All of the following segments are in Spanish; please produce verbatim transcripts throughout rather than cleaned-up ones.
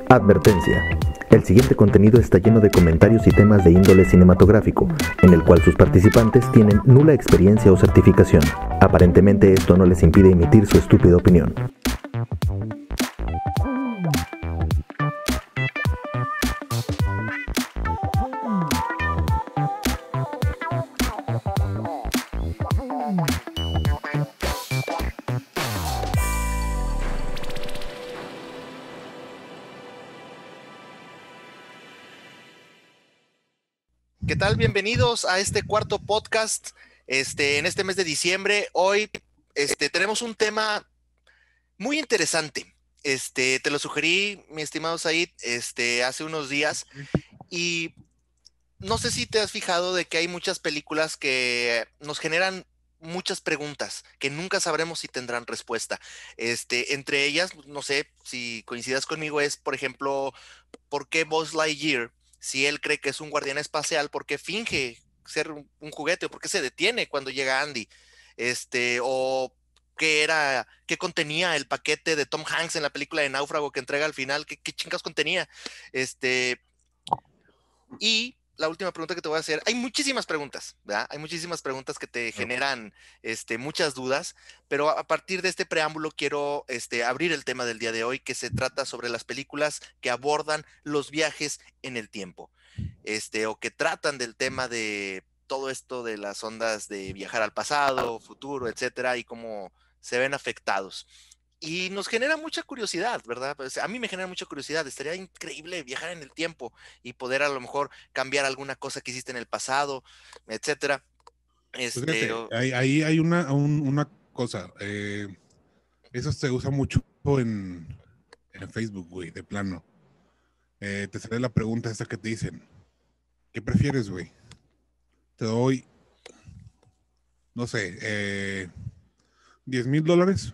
Advertencia. El siguiente contenido está lleno de comentarios y temas de índole cinematográfico, en el cual sus participantes tienen nula experiencia o certificación. Aparentemente esto no les impide emitir su estúpida opinión. ¿Qué tal? Bienvenidos a este cuarto podcast este, en este mes de diciembre. Hoy este, tenemos un tema muy interesante. Este, te lo sugerí, mi estimado Said, este, hace unos días. Y no sé si te has fijado de que hay muchas películas que nos generan muchas preguntas que nunca sabremos si tendrán respuesta. Este, entre ellas, no sé si coincidas conmigo, es, por ejemplo, ¿por qué Buzz Lightyear, si él cree que es un guardián espacial, por qué finge ser un, un juguete o por qué se detiene cuando llega Andy? Este, o qué era, qué contenía el paquete de Tom Hanks en la película de Náufrago que entrega al final, qué, qué chingas contenía. Este, y la última pregunta que te voy a hacer, hay muchísimas preguntas, ¿verdad? Hay muchísimas preguntas que te generan este, muchas dudas, pero a partir de este preámbulo quiero este, abrir el tema del día de hoy, que se trata sobre las películas que abordan los viajes en el tiempo, este, o que tratan del tema de todo esto de las ondas de viajar al pasado, futuro, etcétera, y cómo se ven afectados. Y nos genera mucha curiosidad, ¿verdad? Pues a mí me genera mucha curiosidad. Estaría increíble viajar en el tiempo y poder a lo mejor cambiar alguna cosa que hiciste en el pasado, etcétera. Pues Este, fíjate, o- ahí, ahí hay una, un- una cosa. Eh, eso se usa mucho en, en Facebook, güey, de plano. Eh, te sale la pregunta esta que te dicen: ¿qué prefieres, güey? Te doy, no sé, eh, diez mil dólares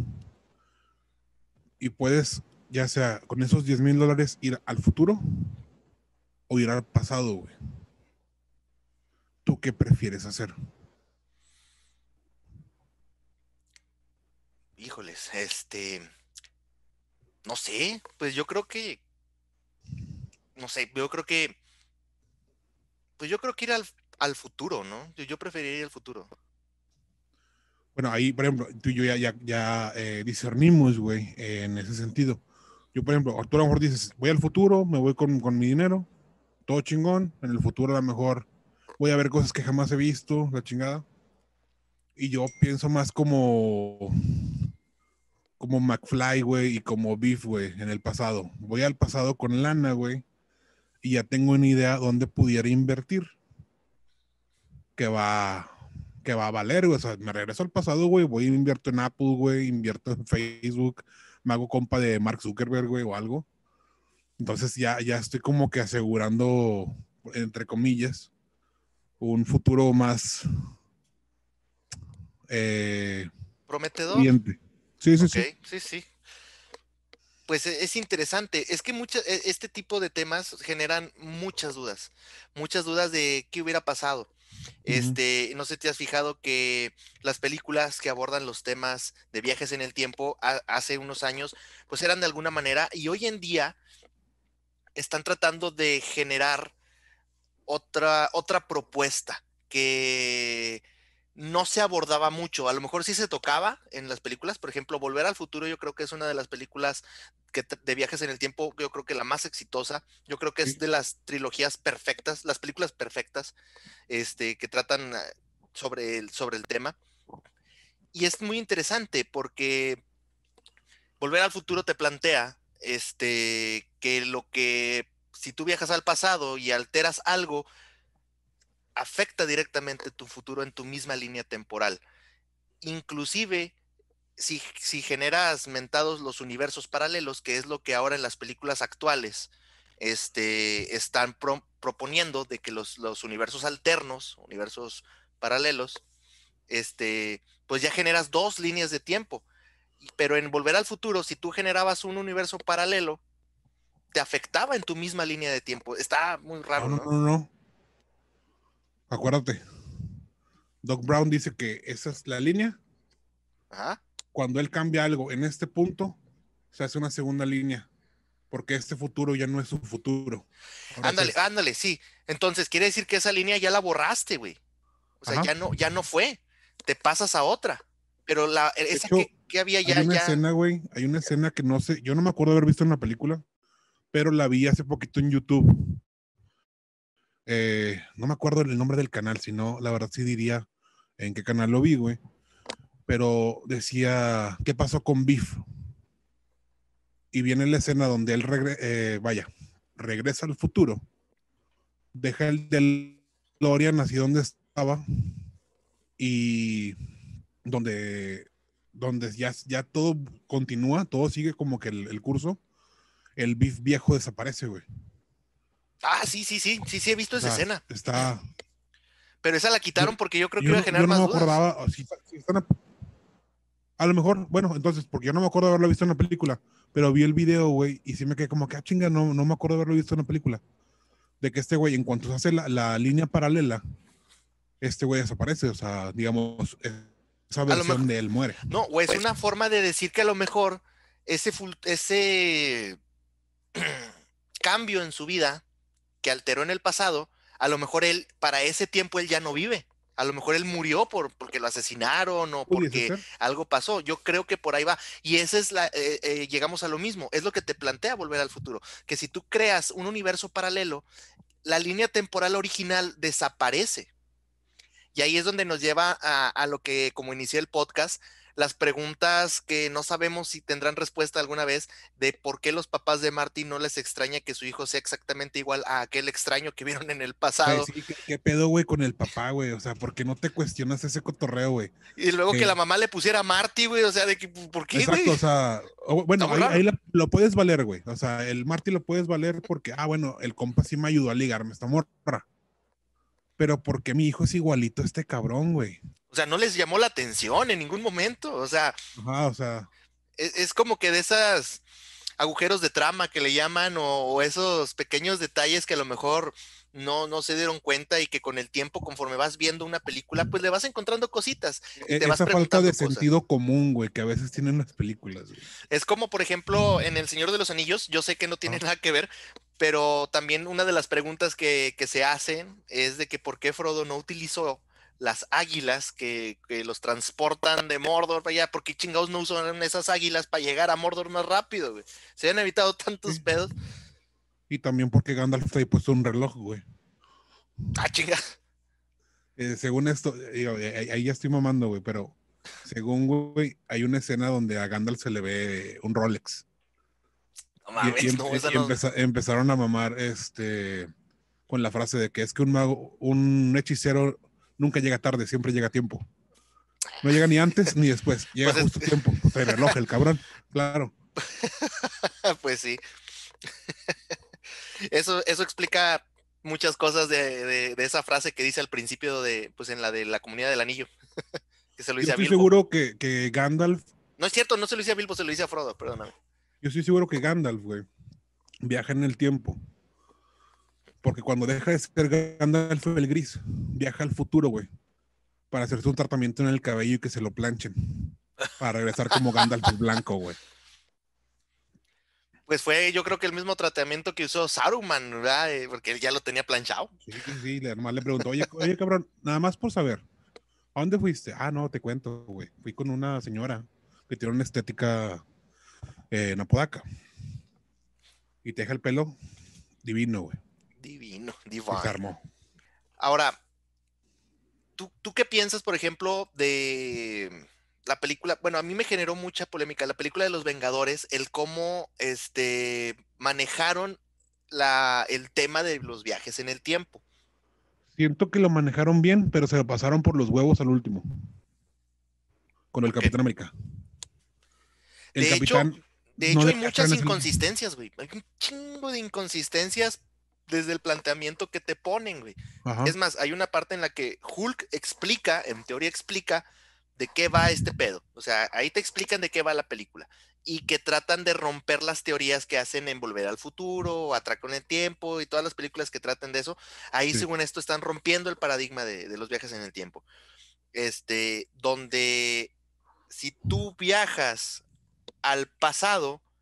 y puedes, ya sea con esos diez mil dólares, ir al futuro o ir al pasado, güey. ¿Tú qué prefieres hacer? híjoles, este, no sé, pues yo creo que, no sé, yo creo que, pues yo creo que ir al, al futuro, ¿no? Yo, yo preferiría ir al futuro. Bueno, ahí, por ejemplo, tú y yo ya, ya, ya eh, discernimos, güey, eh, en ese sentido. Yo, por ejemplo, tú a lo mejor dices: voy al futuro, me voy con, con mi dinero, todo chingón. En el futuro a lo mejor voy a ver cosas que jamás he visto, la chingada. Y yo pienso más como, como McFly, güey, y como Beef, güey, en el pasado. Voy al pasado con lana, güey, y ya tengo una idea dónde pudiera invertir, que va, que va a valer, güey. O sea, me regreso al pasado, güey, voy y invierto en Apple, güey, invierto en Facebook, me hago compa de Mark Zuckerberg, güey, o algo. Entonces ya, ya estoy como que asegurando, entre comillas, un futuro más eh, Prometedor, pudiente. Sí, sí, ok, sí. sí, sí. Pues e- es interesante, es que mucha- e- este tipo de temas generan muchas dudas, muchas dudas de qué hubiera pasado. Ujú. Este, no sé si te has fijado que las películas que abordan los temas de viajes en el tiempo a- hace unos años, pues eran de alguna manera y hoy en día están tratando de generar otra, otra propuesta que no se abordaba mucho. A lo mejor sí se tocaba en las películas, por ejemplo, Volver al Futuro, yo creo que es una de las películas que t- de viajes en el tiempo, yo creo que la más exitosa, yo creo que es Sí. de las trilogías perfectas, las películas perfectas, este, que tratan eh, sobre el, sobre el tema. Y es muy interesante porque Volver al Futuro te plantea este, que lo que si tú viajas al pasado y alteras algo, afecta directamente tu futuro en tu misma línea temporal. Inclusive, si, si generas mentados los universos paralelos, que es lo que ahora en las películas actuales este, están pro, proponiendo de que los, los universos alternos, universos paralelos, este, pues ya generas dos líneas de tiempo. Pero en Volver al Futuro, si tú generabas un universo paralelo, te afectaba en tu misma línea de tiempo. Está muy No, raro, no, ¿no? no, no. Acuérdate, Doc Brown dice que esa es la línea. Ajá. Cuando él cambia algo en este punto, se hace una segunda línea. porque este futuro ya no es su futuro. Ahora Ándale, es- ándale, sí. Entonces, quiere decir que esa línea ya la borraste, güey. O sea, Ajá. ya no, ya no fue. Te pasas a otra. Pero la, De esa hecho, que, que había hay ya, una ya. escena, güey, hay una escena que no sé, yo no me acuerdo haber visto en la película, pero la vi hace poquito en YouTube. Eh, no me acuerdo el nombre del canal, sino la verdad sí diría en qué canal lo vi, güey. Pero decía, ¿qué pasó con Biff? Y viene la escena donde él regre eh, vaya, regresa al futuro, deja el del DeLorean así donde estaba y donde, donde ya, ya todo continúa, todo sigue como que el, el curso, el Biff viejo desaparece, güey. Ah, sí, sí, sí, sí, sí, he visto O esa sea, escena. está... Pero esa la Yo, quitaron porque yo creo que yo, iba a no, generar yo no más me dudas. acordaba, si, si están a, a lo mejor, bueno, entonces, porque yo no me acuerdo de haberlo visto en la película, pero vi el video, güey, y sí me quedé como que, ah, chinga, no, no me acuerdo de haberlo visto en la película. De que este güey, en cuanto se hace la, la línea paralela, este güey desaparece, o sea, digamos, esa A lo versión mejor, de él muere. no, o es una forma de decir que a lo mejor ese, ful- ese cambio en su vida que alteró en el pasado, a lo mejor él, para ese tiempo él ya no vive. A lo mejor él murió por, porque lo asesinaron o ¿Pudiese porque ser? algo pasó. Yo creo que por ahí va. Y esa es la, eh, eh, llegamos a lo mismo. Es lo que te plantea Volver al Futuro. Que si tú creas un universo paralelo, la línea temporal original desaparece. Y ahí es donde nos lleva a, a lo que, como inicié el podcast, las preguntas que no sabemos si tendrán respuesta alguna vez de por qué los papás de Marty no les extraña que su hijo sea exactamente igual a aquel extraño que vieron en el Güey, pasado. sí, ¿qué, qué pedo, güey, con el papá, güey? O sea, ¿por qué no te cuestionas ese cotorreo, güey? Y luego que la Que, mamá le pusiera Marty, güey, o sea, de que, ¿por qué, güey? exacto, o sea, o- Está bueno, muy ahí, raro. ahí la- lo puedes valer, güey. O sea, el Marty lo puedes valer porque, ah, bueno, el compa sí me ayudó a ligarme esta morra. Pero porque mi hijo es igualito a este cabrón, güey. O sea, no les llamó la atención en ningún momento. O sea, Ajá, o sea, es, es como que de esas agujeros de trama que le llaman o, o esos pequeños detalles que a lo mejor no, no se dieron cuenta y que con el tiempo, conforme vas viendo una película, pues le vas encontrando cositas y e- te vas esa falta de preguntando cosas. sentido común, güey, que a veces tienen las películas, güey. Es como, por ejemplo, en El Señor de los Anillos, yo sé que no tiene Ajá. nada que ver, pero también una de las preguntas que, que se hacen es de que por qué Frodo no utilizó las águilas que, que los transportan de Mordor para allá, ¿por qué chingados no usaron esas águilas para llegar a Mordor más rápido, güey? Se han evitado tantos Sí. pedos. Y también porque Gandalf trae puesto un reloj, güey. Ah, chinga. Eh, según esto, digo, eh, ahí ahí ya estoy mamando, güey, pero según, güey, hay una escena donde a Gandalf se le ve un Rolex. No Y, y mames, em- no, esa y no. empeza- empezaron a mamar este, con la frase de que es que un mago, un hechicero nunca llega tarde, siempre llega a tiempo. No llega ni antes ni después, llega Pues, es- justo a tiempo. Pues el reloj, el cabrón, claro. pues sí. Eso, eso explica muchas cosas de, de- de esa frase que dice al principio de, pues en la de la comunidad del anillo, que se lo Yo dice a estoy Bilbo. seguro que, que Gandalf, No es cierto, no se lo dice a Bilbo, se lo dice a Frodo, perdóname. yo estoy seguro que Gandalf, güey, viaja en el tiempo. Porque cuando deja de ser Gandalf el gris, viaja al futuro, güey, para hacerse un tratamiento en el cabello y que se lo planchen. Para regresar como Gandalf el blanco, güey. Pues fue yo creo que el mismo tratamiento que usó Saruman, ¿verdad? Eh, Porque él ya lo tenía planchado. Sí, sí, sí, le- nomás le preguntó, oye, oye, cabrón, nada más por saber, ¿a dónde fuiste? Ah, no, te cuento, güey. Fui con una señora que tiene una estética eh, en Apodaca y te deja el pelo divino, güey. Divino, Y se divine. armó. Ahora, ¿tú, ¿tú qué piensas, por ejemplo, de la película? Bueno, a mí me generó mucha polémica la película de Los Vengadores, el cómo este, manejaron la, el tema de los viajes en el tiempo. Siento que lo manejaron bien, pero se lo pasaron por los huevos al último. Con el ¿Por qué? Capitán América. El De hecho, Capitán de no hecho hay debía estar muchas en ese... inconsistencias, güey. Hay un chingo de inconsistencias desde el planteamiento que te ponen, güey. Ajá. Es más, hay una parte en la que Hulk explica, en teoría explica, de qué va este pedo. O sea, ahí te explican de qué va la película. Y que tratan de romper las teorías que hacen en Volver al Futuro, Atraco en el Tiempo y todas las películas que tratan de eso. Ahí, Sí. según esto, están rompiendo el paradigma de, de los viajes en el tiempo. Este, donde si tú viajas al pasado,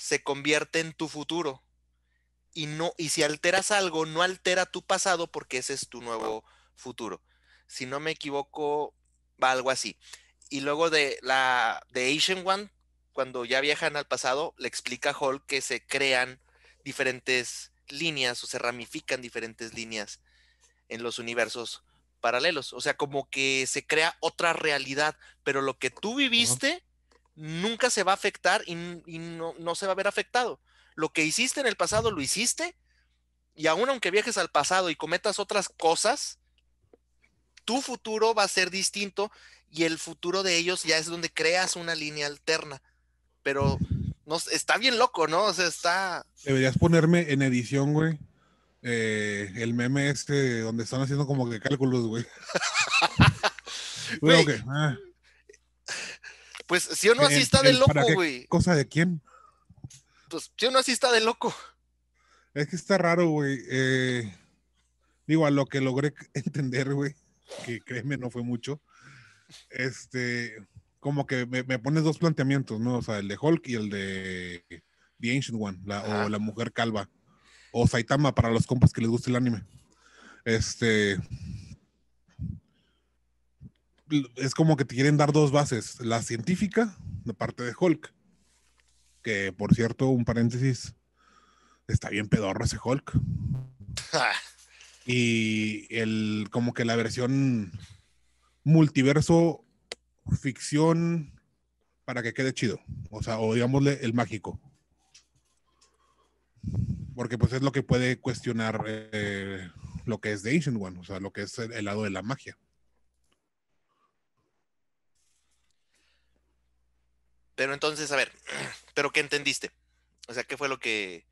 se convierte en tu futuro. Y, no, y si alteras algo, no altera tu pasado porque ese es tu nuevo futuro. Si no me equivoco, va algo así. Y luego de la de Ancient One, cuando ya viajan al pasado, le explica a Hulk que se crean diferentes líneas o se ramifican diferentes líneas en los universos paralelos. O sea, como que se crea otra realidad, pero lo que tú viviste nunca se va a afectar y, y no, no se va a ver afectado. Lo que hiciste en el pasado lo hiciste, y aún aunque viajes al pasado y cometas otras cosas, tu futuro va a ser distinto y el futuro de ellos ya es donde creas una línea alterna. Pero no, está bien loco, ¿no? O sea, está... Deberías ponerme en edición, güey, eh, el meme este donde están haciendo como que cálculos, güey. Güey, okay. ah. Pues sí o no, así el, está de el, loco, güey. ¿Cosa de quién? Pues sí o no, así está de loco. Es que está raro, güey. Eh, digo, a lo que logré entender, güey, que créeme, no fue mucho. Este, como que me, me pones dos planteamientos, ¿no? O sea, el de Hulk y el de The Ancient One, la, o la mujer calva, o Saitama para los compas que les guste el anime. Este, es como que te quieren dar dos bases, la científica, de parte de Hulk, que por cierto, un paréntesis, está bien pedorro ese Hulk. Y el, como que la versión multiverso, ficción, para que quede chido. O sea, o digámosle el mágico. Porque pues es lo que puede cuestionar eh, lo que es The Ancient One, o sea, lo que es el, el lado de la magia. Pero entonces, a ver, ¿pero qué entendiste? O sea, ¿qué fue lo que...?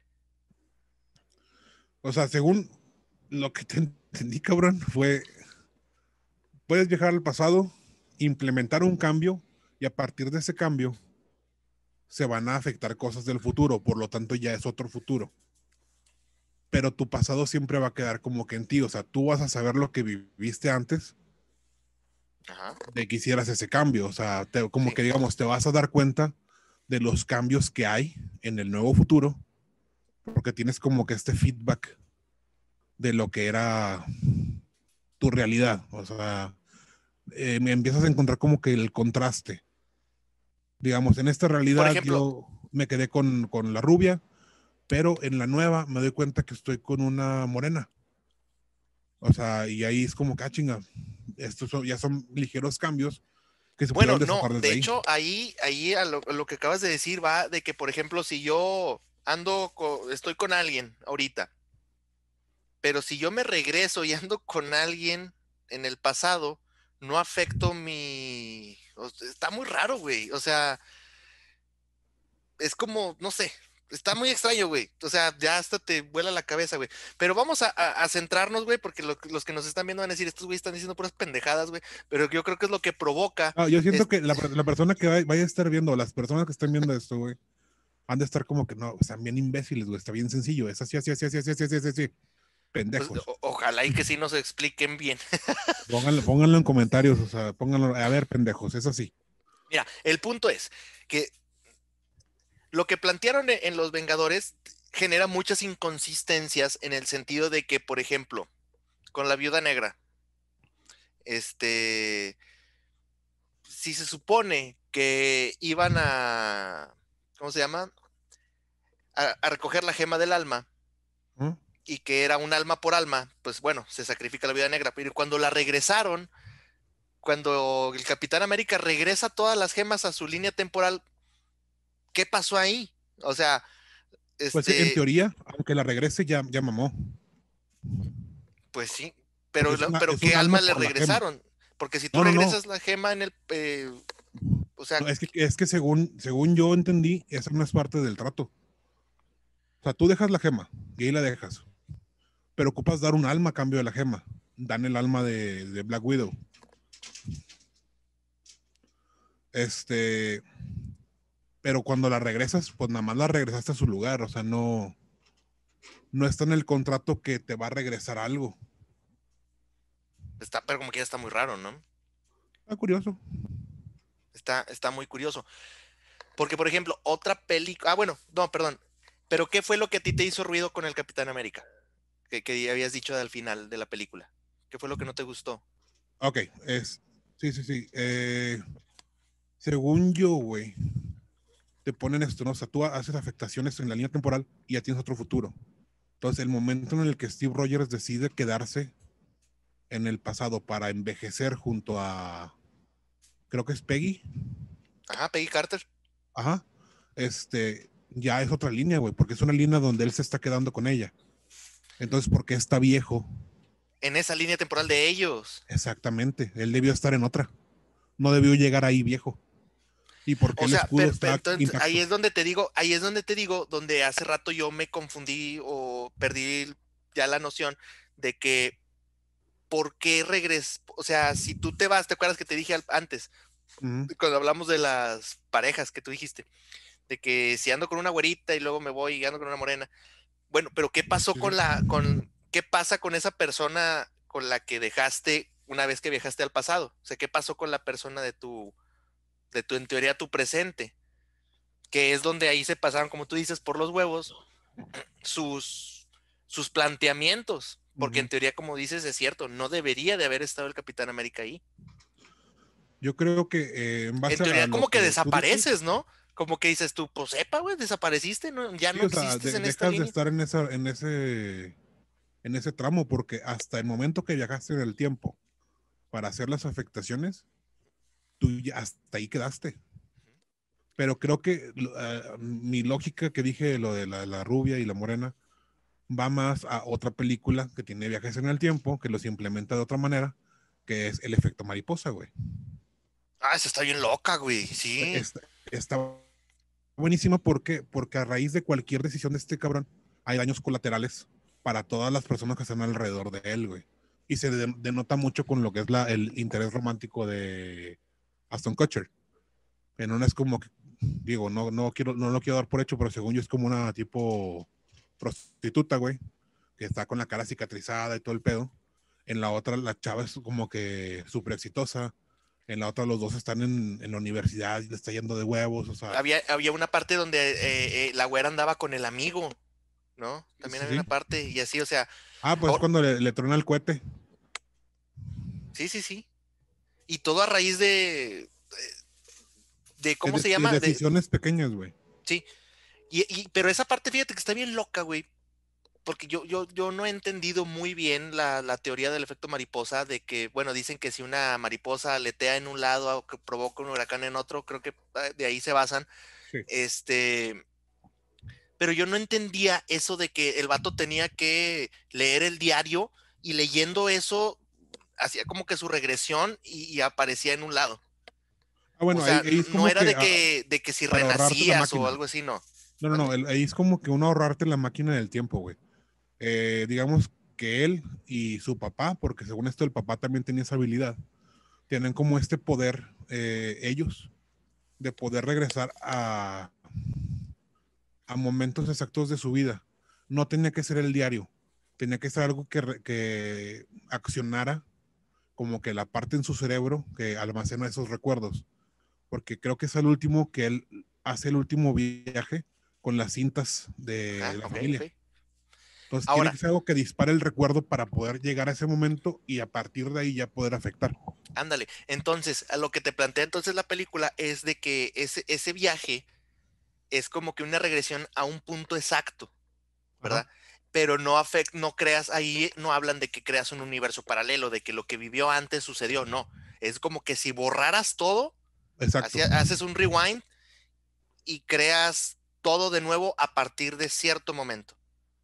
O sea, según lo que te entendí, cabrón, fue, puedes viajar al pasado, implementar un cambio, y a partir de ese cambio se van a afectar cosas del futuro, por lo tanto ya es otro futuro. Pero tu pasado siempre va a quedar como que en ti, o sea, tú vas a saber lo que viviste antes, Ajá. de que hicieras ese cambio, o sea, te, como sí. que digamos, te vas a dar cuenta de los cambios que hay en el nuevo futuro, porque tienes como que este feedback de lo que era tu realidad, o sea, eh, me empiezas a encontrar como que el contraste. Digamos, en esta realidad ejemplo, yo me quedé con, con la rubia, pero en la nueva me doy cuenta que estoy con una morena. O sea, y ahí es como que, ah, chinga, estos son, ya son ligeros cambios que se bueno, pueden no, desde de ahí. hecho, ahí, ahí a lo, a lo que acabas de decir va de que, por ejemplo, si yo ando, con, estoy con alguien ahorita, pero si yo me regreso y ando con alguien en el pasado, no afecto mi... Está muy raro, güey. O sea, es como, no sé, está muy extraño, güey. O sea, ya hasta te vuela la cabeza, güey. Pero vamos a, a, a centrarnos, güey, porque lo, los que nos están viendo van a decir, estos güey están diciendo puras pendejadas, güey. Pero yo creo que es lo que provoca. Ah, yo siento es... que la, la persona que vaya, vaya a estar viendo, las personas que estén viendo esto, güey, han de estar como que no, están bien imbéciles, güey. Está bien sencillo. Es así, así, así, así, así, así, así, así. Pendejos. Pues, o, ojalá y que sí nos expliquen bien. Pónganlo, pónganlo en comentarios, o sea, pónganlo, a ver, pendejos, es así. Mira, el punto es que lo que plantearon en Los Vengadores genera muchas inconsistencias en el sentido de que, por ejemplo, con la Viuda Negra, este, si se supone que iban a, ¿cómo se llama? A, a recoger la gema del alma, ¿Mm? Y que era un alma por alma, pues bueno, se sacrifica la Viuda Negra, pero cuando la regresaron, cuando el Capitán América regresa todas las gemas a su línea temporal, ¿qué pasó ahí? O sea, este... pues en teoría, aunque la regrese, ya, ya mamó. Pues sí, pero, una, pero ¿qué alma, alma le regresaron? Porque si tú no, regresas no, no. la gema en el... Eh, o sea... No, es que, es que según, según yo entendí, esa no es parte del trato. O sea, tú dejas la gema y ahí la dejas. Pero ocupas dar un alma a cambio de la gema. Dan el alma de, de Black Widow. Este... Pero cuando la regresas, pues nada más la regresaste a su lugar. O sea, no... No está en el contrato que te va a regresar algo. Está, pero como que ya está muy raro, ¿no? Está curioso. Está, está muy curioso. Porque, por ejemplo, otra película... Ah, bueno, no, perdón. Pero, ¿qué fue lo que a ti te hizo ruido con el Capitán América? Que, que habías dicho al final de la película. ¿Qué fue lo que no te gustó? Ok, es... Sí, sí, sí. Eh, según yo, güey, te ponen esto, ¿no? O sea, tú haces afectaciones en la línea temporal y ya tienes otro futuro. Entonces, el momento en el que Steve Rogers decide quedarse en el pasado para envejecer junto a... Creo que es Peggy. Ajá, Peggy Carter. Ajá. Este, ya es otra línea, güey, porque es una línea donde él se está quedando con ella. Entonces, ¿por qué está viejo? En esa línea temporal de ellos. Exactamente. Él debió estar en otra. No debió llegar ahí viejo. ¿Y por qué O el sea, escudo pero, pero está entonces ahí intacto? es donde te digo, ahí es donde te digo, donde hace rato yo me confundí o perdí ya la noción de que por qué regres, o sea, si tú te vas, ¿te acuerdas que te dije al- antes, Ujú. cuando hablamos de las parejas que tú dijiste, de que si ando con una güerita y luego me voy y ando con una morena? Bueno, pero ¿qué pasó Sí, con sí. la, con, qué pasa con esa persona con la que dejaste una vez que viajaste al pasado? O sea, ¿qué pasó con la persona de tu, de tu, en teoría, tu presente? Que es donde ahí se pasaron, como tú dices, por los huevos, sus, sus planteamientos. Porque en Ujú. teoría, como dices, es cierto, no debería de haber estado el Capitán América ahí. Yo creo que eh, en En base a teoría, lo como que que tú dices, desapareces, ¿no? Como que dices tú, pues sepa, güey, desapareciste, ¿no? Ya sí, no o sea, existes de- en esta dejas de línea. estar en esa, en ese, en ese tramo, porque hasta el momento que viajaste en el tiempo para hacer las afectaciones, tú ya hasta ahí quedaste. Pero creo que uh, mi lógica que dije, lo de la, la rubia y la morena, va más a otra película que tiene viajes en el tiempo, que los implementa de otra manera, que es el efecto mariposa, güey. Ah, esa está bien loca, güey, sí. Está, está buenísima porque, porque a raíz de cualquier decisión de este cabrón, hay daños colaterales para todas las personas que están alrededor de él, güey. Y se de, denota mucho con lo que es la, el interés romántico de Aston Kutcher. Que no es como que, digo, no, no, quiero, no lo quiero dar por hecho, pero según yo es como una tipo prostituta, güey, que está con la cara cicatrizada y todo el pedo. En la otra, la chava es como que súper exitosa. En la otra, los dos están en, en la universidad y le está yendo de huevos, o sea. Había, había una parte donde eh, eh, la güera andaba con el amigo, ¿no? También Sí, había una sí. parte y así, o sea, Ah, pues ahora, cuando le, le truena el cohete. sí, sí, sí. Y todo a raíz de, de De, ¿cómo de- se de llama? De, decisiones pequeñas, güey. sí. Y, y- pero esa parte, fíjate que está bien loca, güey. Porque yo, yo, yo no he entendido muy bien la, la teoría del efecto mariposa, de que, bueno, dicen que si una mariposa aletea en un lado o que provoca un huracán en otro, creo que eh, de ahí se basan. Sí. Este, pero yo no entendía eso de que el vato tenía que leer el diario y leyendo eso hacía como que su regresión y, y aparecía en un lado. Ah, O bueno, ahí, sea, ahí n- es no como era que de ah, que, de que si para ahorrarte la renacías o máquina. algo así, no. No, no, no, ¿Mande? el- ahí es como que uno ahorrarte la máquina del tiempo, güey. Eh, digamos que él y su papá, porque según esto el papá también tenía esa habilidad, tienen como este poder, eh, ellos, de poder regresar a, a momentos exactos de su vida. No tenía que ser el diario, tenía que ser algo que, re- que accionara como que la parte en su cerebro que almacena esos recuerdos, porque creo que es el último que él hace el último viaje con las cintas de Ajá, la ok, familia. ok. Entonces tiene Ahora, que ser algo que dispare el recuerdo para poder llegar a ese momento y a partir de ahí ya poder afectar. ándale. Entonces, a lo que te plantea entonces la película es de que ese, ese viaje es como que una regresión a un punto exacto, Ajá, ¿verdad? Pero no afect, no creas, ahí no hablan de que creas un universo paralelo, de que lo que vivió antes sucedió, no. Es como que si borraras todo, exacto. así, haces un rewind y creas todo de nuevo a partir de cierto momento.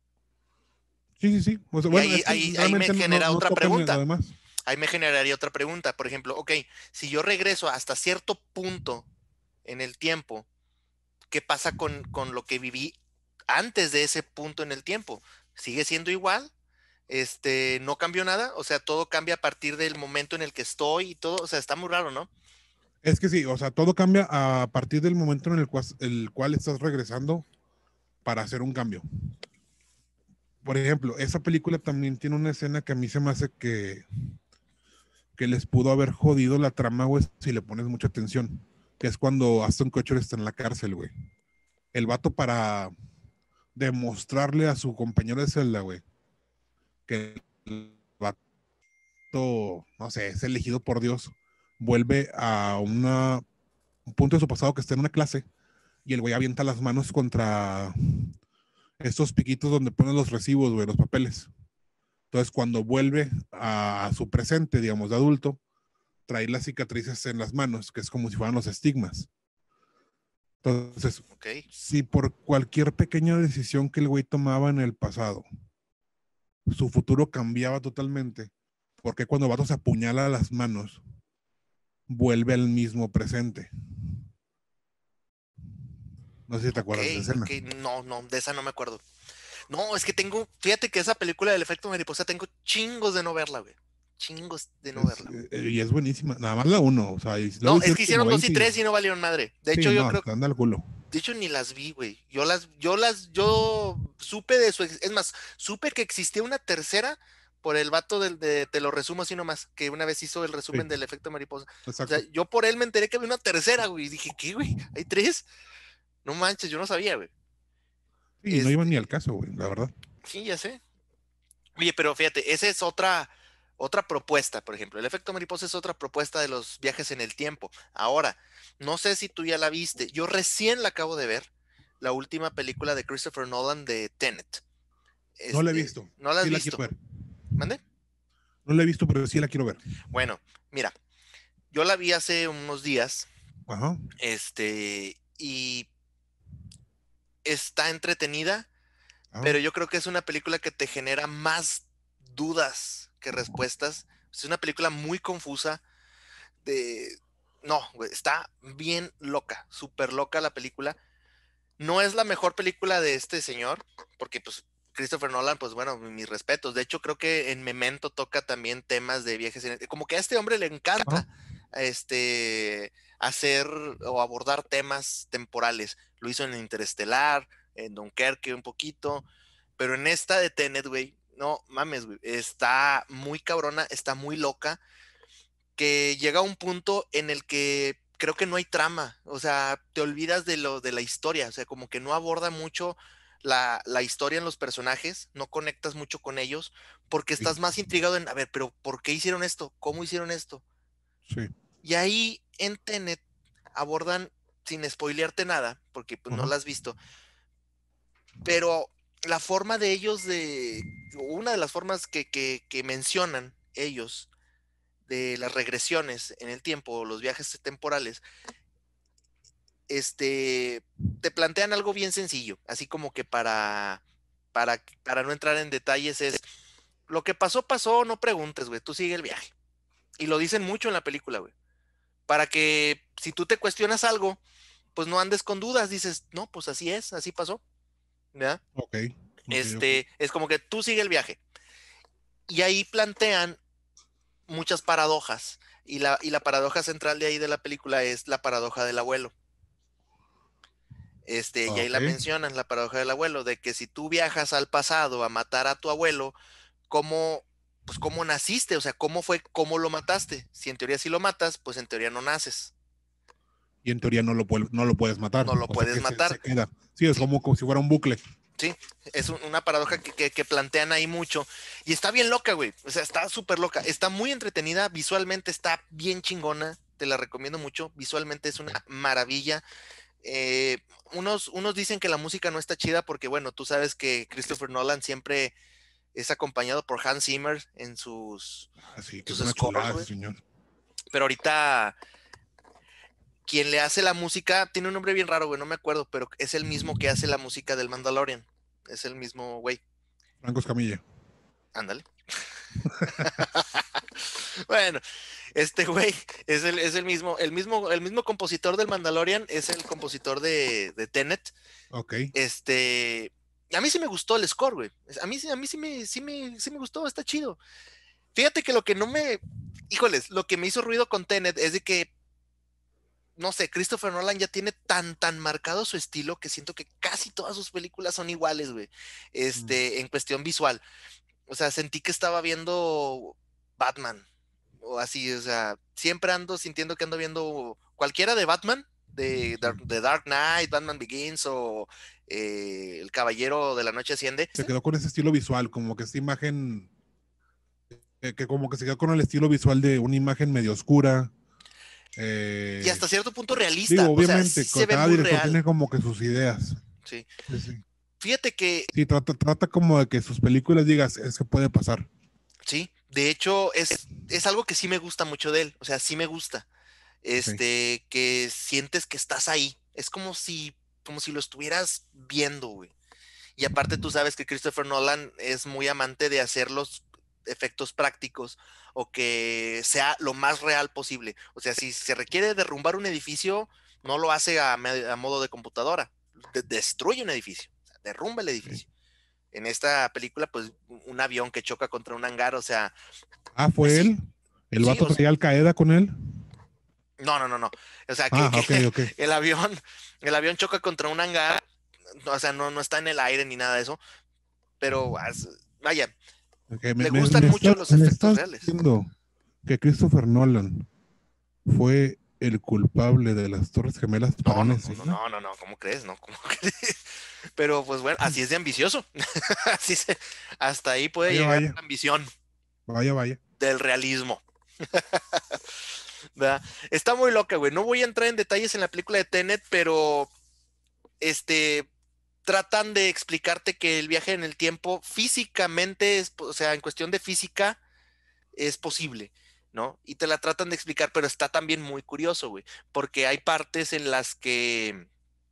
Sí, sí, sí. O sea, Y bueno, ahí, es que ahí, ahí me realmente no, no, genera no otra tocan lo pregunta. demás. Ahí me generaría otra pregunta. Por ejemplo, ok, si yo regreso hasta cierto punto en el tiempo, ¿qué pasa con, con lo que viví antes de ese punto en el tiempo? ¿Sigue siendo igual? Este, no cambió nada, o sea, todo cambia a partir del momento en el que estoy y todo, o sea, está muy raro, ¿no? Es que sí, o sea, todo cambia a partir del momento en el cual, el cual estás regresando para hacer un cambio. Por ejemplo, esa película también tiene una escena que a mí se me hace que, que les pudo haber jodido la trama, güey, si le pones mucha atención. que es cuando Aston Kutcher está en la cárcel, güey. El vato, para demostrarle a su compañero de celda, güey, que el vato, no sé, es elegido por Dios, vuelve a una, un punto de su pasado que está en una clase y el güey avienta las manos contra estos piquitos donde ponen los recibos, güey, los papeles. Entonces, cuando vuelve a su presente, digamos, de adulto, trae las cicatrices en las manos, que es como si fueran los estigmas. Entonces, Okay. si por cualquier pequeña decisión que el güey tomaba en el pasado, su futuro cambiaba totalmente, porque cuando el vato se apuñala las manos, vuelve al mismo presente. No sé si te acuerdas Ok, de esa escena. ok, no, no, de esa no me acuerdo. No, es que tengo, fíjate que esa película del efecto mariposa tengo chingos de no verla, güey. Chingos de no Es, verla. eh, y es buenísima, nada más la uno, o sea, y luego No, es hicieron que como hicieron dos y veinte tres y no valieron madre. De hecho, sí, yo no, creo, te anda el culo. de hecho ni las vi, güey. Yo las, yo las, yo supe de su, ex- es más, supe que existía una tercera por el vato del, de, te lo resumo así nomás, que una vez hizo el Sí, resumen del efecto mariposa. O sea, exacto. yo por él me enteré que había una tercera, güey. Y dije, ¿qué, güey? ¿Hay tres? No manches, yo no sabía, güey. Sí, no iba Este, ni al caso, güey, la verdad. sí, ya sé. Oye, pero fíjate, esa es otra, otra propuesta, por ejemplo. El efecto mariposa es otra propuesta de los viajes en el tiempo. Ahora, no sé si tú ya la viste. Yo recién la acabo de ver, la última película de Christopher Nolan de Tenet. No la he Este, visto, ¿no la has sí la quiero visto? ver. ¿Mande? No la he visto, pero sí la quiero ver. Bueno, mira, yo la vi hace unos días, Ajá. este, y está entretenida, Ajá. pero yo creo que es una película que te genera más dudas que respuestas. Es una película muy confusa de... No, güey, está bien loca, súper loca la película. No es la mejor película de este señor, porque pues Christopher Nolan, pues bueno, mis respetos. De hecho, creo que en Memento toca también temas de viajes en el... Como que a este hombre le Ajá. encanta este, hacer o abordar temas temporales. Lo hizo en Interestelar, en Dunkerque un poquito, pero en esta de Tenet, güey, no mames, güey, está muy cabrona, está muy loca que llega a un punto en el que creo que no hay trama, o sea, te olvidas de lo de la historia, o sea, como que no aborda mucho la, la historia en los personajes, no conectas mucho con ellos, porque Sí, estás más intrigado en, a ver, pero ¿por qué hicieron esto? ¿Cómo hicieron esto? sí. Y ahí en Tenet abordan, sin spoilearte nada, porque pues no Ajá. la has visto, pero la forma de ellos de, una de las formas que, que, que mencionan ellos de las regresiones en el tiempo, los viajes temporales, este, te plantean algo bien sencillo, así como que para, para, para no entrar en detalles es, lo que pasó, pasó, no preguntes, güey, tú sigue el viaje. Y lo dicen mucho en la película, güey, para que si tú te cuestionas algo, pues no andes con dudas, dices, no, pues así es, así pasó, ¿verdad? Ok, ok, ok. Este, es como que tú sigue el viaje. Y ahí plantean muchas paradojas. Y la, y la paradoja central de ahí de la película es la paradoja del abuelo. Este, y ahí Ok. la mencionan, la paradoja del abuelo, de que si tú viajas al pasado a matar a tu abuelo, ¿cómo, pues cómo naciste? O sea, ¿cómo fue, cómo lo mataste? Si en teoría sí lo matas, pues en teoría no naces, Y en teoría no lo, puel- no lo puedes matar. no lo O sea puedes que se, matar. se queda. Sí, es Sí, como, como si fuera un bucle. sí, es un- una paradoja que, que- que plantean ahí mucho. Y está bien loca, güey. O sea, está súper loca. Está muy entretenida, visualmente está bien chingona. Te la recomiendo mucho. Visualmente es una Ok. maravilla. Eh, unos, unos dicen que la música no está chida porque, bueno, tú sabes que Christopher Nolan siempre es acompañado por Hans Zimmer en sus, Ah, sí, que es sus una scores, chulada ese güey. señor. Pero ahorita quien le hace la música tiene un nombre bien raro, güey, no me acuerdo, pero es el mismo que hace la música del Mandalorian. Es el mismo, güey. Franco Escamilla. Ándale. Bueno, este güey es el, es el mismo, el mismo, el mismo compositor del Mandalorian, es el compositor de, de Tenet. Ok. Este, a mí sí me gustó el score, güey. A mí, sí- a mí sí me, sí me, sí me gustó, está chido. Fíjate que lo que no me, híjoles, lo que me hizo ruido con Tenet es de que, no sé, Christopher Nolan ya tiene tan, tan marcado su estilo que siento que casi todas sus películas son iguales, güey. Mm. Este, en cuestión visual. O sea, sentí que estaba viendo Batman. o así, o sea, siempre ando sintiendo que ando viendo cualquiera de Batman, de, de, de Dark Knight, Batman Begins o eh, El Caballero de la Noche Asciende. Se quedó con ese estilo visual, como que esta imagen, eh, que como que se quedó con el estilo visual de una imagen medio oscura. Eh, Y hasta cierto punto realista, digo, o sea, sí obviamente, se ve cada muy director real. tiene como que sus ideas. Sí. Sí, sí. Fíjate que... Sí, trata, trata como de que sus películas digas, es que puede pasar. Sí, de hecho es, es algo que sí me gusta mucho de él, o sea, sí me gusta, Okay. este, que sientes que estás ahí, es como si, como si lo estuvieras viendo, güey. Y aparte tú sabes que Christopher Nolan es muy amante de hacer los efectos prácticos o que sea lo más real posible. O sea, si se requiere derrumbar un edificio, no lo hace a, a modo de computadora, de destruye un edificio, o sea, derrumba el Sí. edificio. En esta película, pues un avión que choca contra un hangar, o sea, Ah, pues fue sí, él. El sí, vato o sea, traía Al Qaeda con él. no, no, no, no. O sea, que, Ah, que ok, ok. el avión, el avión choca contra un hangar, o sea, no, no está en el aire ni nada de eso, pero vaya, Okay, me, le me, gustan me mucho estás, los me efectos estás reales. diciendo que Christopher Nolan fue el culpable de las Torres Gemelas para No, una no, no, no, escena. no, no, no, ¿cómo crees? No, ¿cómo crees? Pero pues bueno, así es de ambicioso. Así se, hasta ahí puede Vaya, llegar vaya, la ambición vaya, vaya. del realismo. ¿Verdad? Está muy loca, güey. No voy a entrar en detalles en la película de Tenet, pero este tratan de explicarte que el viaje en el tiempo físicamente, es, o sea, en cuestión de física, es posible, ¿no? Y te la tratan de explicar, pero está también muy curioso, güey, porque hay partes en las que,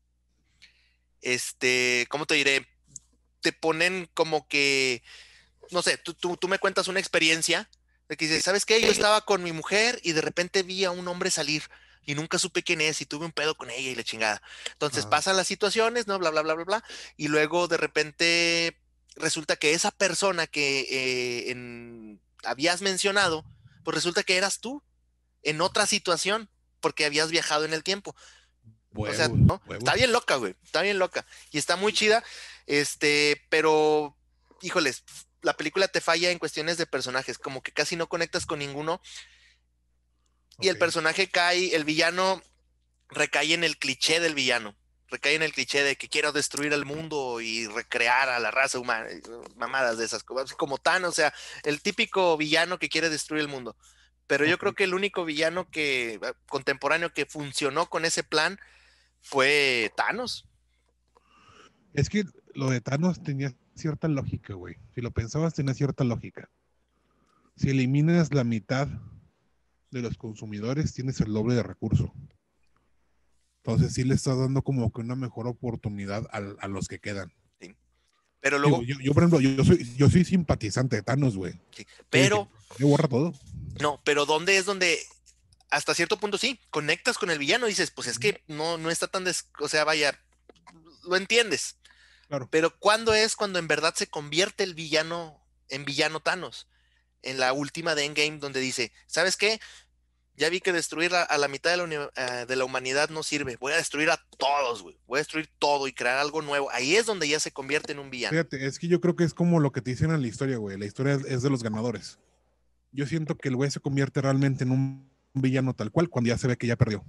este, ¿cómo te diré? Te ponen como que, no sé, tú, tú, tú me cuentas una experiencia de que dices, ¿sabes qué? Yo estaba con mi mujer y de repente vi a un hombre salir y nunca supe quién es y tuve un pedo con ella y la chingada. Entonces Ah, pasan las situaciones, ¿no? Bla, bla, bla, bla, bla. Y luego de repente resulta que esa persona que eh, en, habías mencionado, pues resulta que eras tú en otra situación porque habías viajado en el tiempo. O sea, huevos, ¿no? Está huevos. bien loca, güey. Está bien loca. Y está muy chida. Este, pero, híjoles, la película te falla en cuestiones de personajes. Como que casi no conectas con ninguno. Y Ok. el personaje cae, el villano recae en el cliché del villano. Recae en el cliché de que quiero destruir el mundo y recrear a la raza humana. Mamadas de esas cosas. Como tan, o sea, el típico villano que quiere destruir el mundo. Pero yo Ok. creo que el único villano que contemporáneo que funcionó con ese plan fue Thanos. Es que lo de Thanos tenía cierta lógica, güey. Si lo pensabas, tenía cierta lógica. Si eliminas la mitad de los consumidores, tienes el doble de recurso. Entonces sí le estás dando como que una mejor oportunidad a, a los que quedan. ¿Sí? Pero Digo, luego, yo, yo por ejemplo, yo, yo soy, yo soy simpatizante de Thanos, güey. sí, Yo dije, pero, le borra todo. no, pero ¿dónde es donde hasta cierto punto sí, conectas con el villano y dices, pues es Ujú. que no, no está tan, des o sea, vaya, lo entiendes, Claro. pero ¿cuándo es cuando en verdad se convierte el villano en villano Thanos? En la última de Endgame donde dice, ¿sabes qué? Ya vi que destruir a, a la mitad de la, uni- uh, de la humanidad no sirve, voy a destruir a todos, güey, voy a destruir todo y crear algo nuevo. Ahí es donde ya se convierte en un villano. Fíjate, es que yo creo que es como lo que te dicen en la historia, güey. La historia es, es de los ganadores. Yo siento que el güey se convierte realmente en un villano tal cual cuando ya se ve que ya perdió.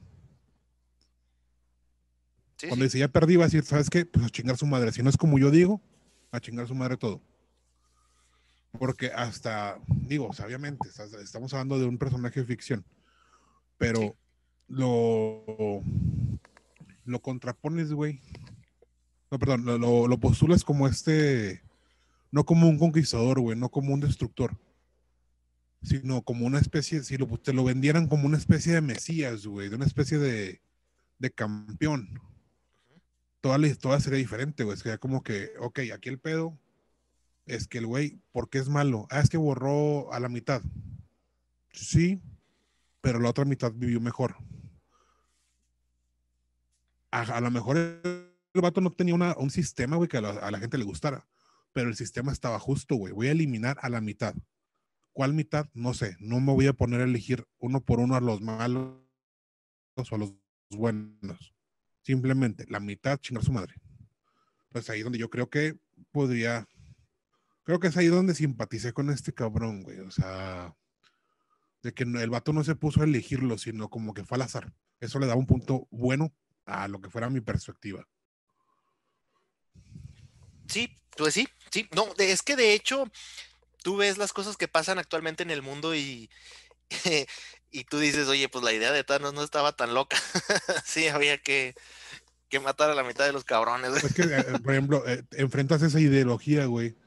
Sí, Cuando sí. dice ya perdí, va a decir, ¿sabes qué? Pues a chingar su madre. Si no es como yo digo, a chingar su madre todo. Porque hasta, digo, obviamente, estamos hablando de un personaje de ficción, Sí. pero lo, lo contrapones, güey. No, perdón, lo, lo, lo postulas como este, no como un conquistador, güey, no como un destructor, sino como una especie, si lo, te lo vendieran como una especie de mesías, güey, de una especie de, de campeón. Toda la historia sería diferente, güey. Sería como que, ok, aquí el pedo es que el güey, ¿por qué es malo? Ah, es que borró a la mitad. Sí, pero la otra mitad vivió mejor. A, a lo mejor el, el vato no tenía una, un sistema, güey, que a la, a la gente le gustara, pero el sistema estaba justo, güey. Voy a eliminar a la mitad. ¿Cuál mitad? No sé. No me voy a poner a elegir uno por uno a los malos o a los buenos. Simplemente la mitad chingar su madre. Pues ahí donde yo creo que podría, creo que es ahí donde simpaticé con este cabrón, güey. O sea, de que el vato no se puso a elegirlo, sino como que fue al azar. Eso le da un punto bueno a lo que fuera mi perspectiva. Sí, pues sí, sí. No, de- es que de hecho, tú ves las cosas que pasan actualmente en el mundo y, y tú dices, oye, pues la idea de Thanos no estaba tan loca. Sí, había que, que matar a la mitad de los cabrones. Es que, eh, por ejemplo, eh, enfrentas esa ideología, güey,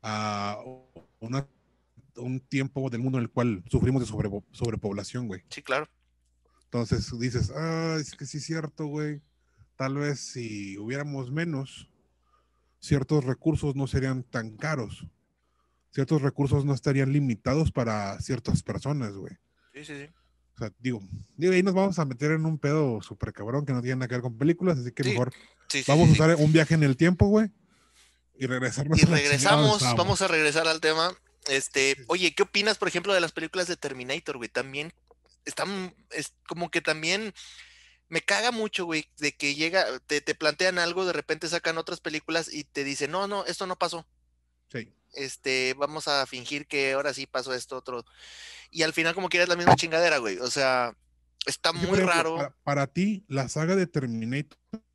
a una, un tiempo del mundo en el cual sufrimos de sobre, sobrepoblación, güey. Sí, claro. Entonces dices, ah, es que sí es cierto, güey. Tal vez si hubiéramos menos, ciertos recursos no serían tan caros. Ciertos recursos no estarían limitados para ciertas personas, güey. Sí, sí, sí. O sea, digo, digo, ahí nos vamos a meter en un pedo súper cabrón que no tiene nada que ver con películas, así que Sí, mejor sí, sí, vamos sí, a sí. usar un viaje en el tiempo, güey, y regresarnos Y a la chingada donde regresamos, estábamos. vamos a regresar al tema. Este, oye, ¿qué opinas, por ejemplo, de las películas de Terminator, güey? También están, es como que también me caga mucho, güey, de que llega, te, te plantean algo, de repente sacan otras películas y te dicen, no, no, esto no pasó. Sí. Este, vamos a fingir que ahora sí pasó esto otro. Y al final, como quieras, la misma chingadera, güey. O sea, está Es que, por muy ejemplo, raro para, para ti, la saga de Terminator,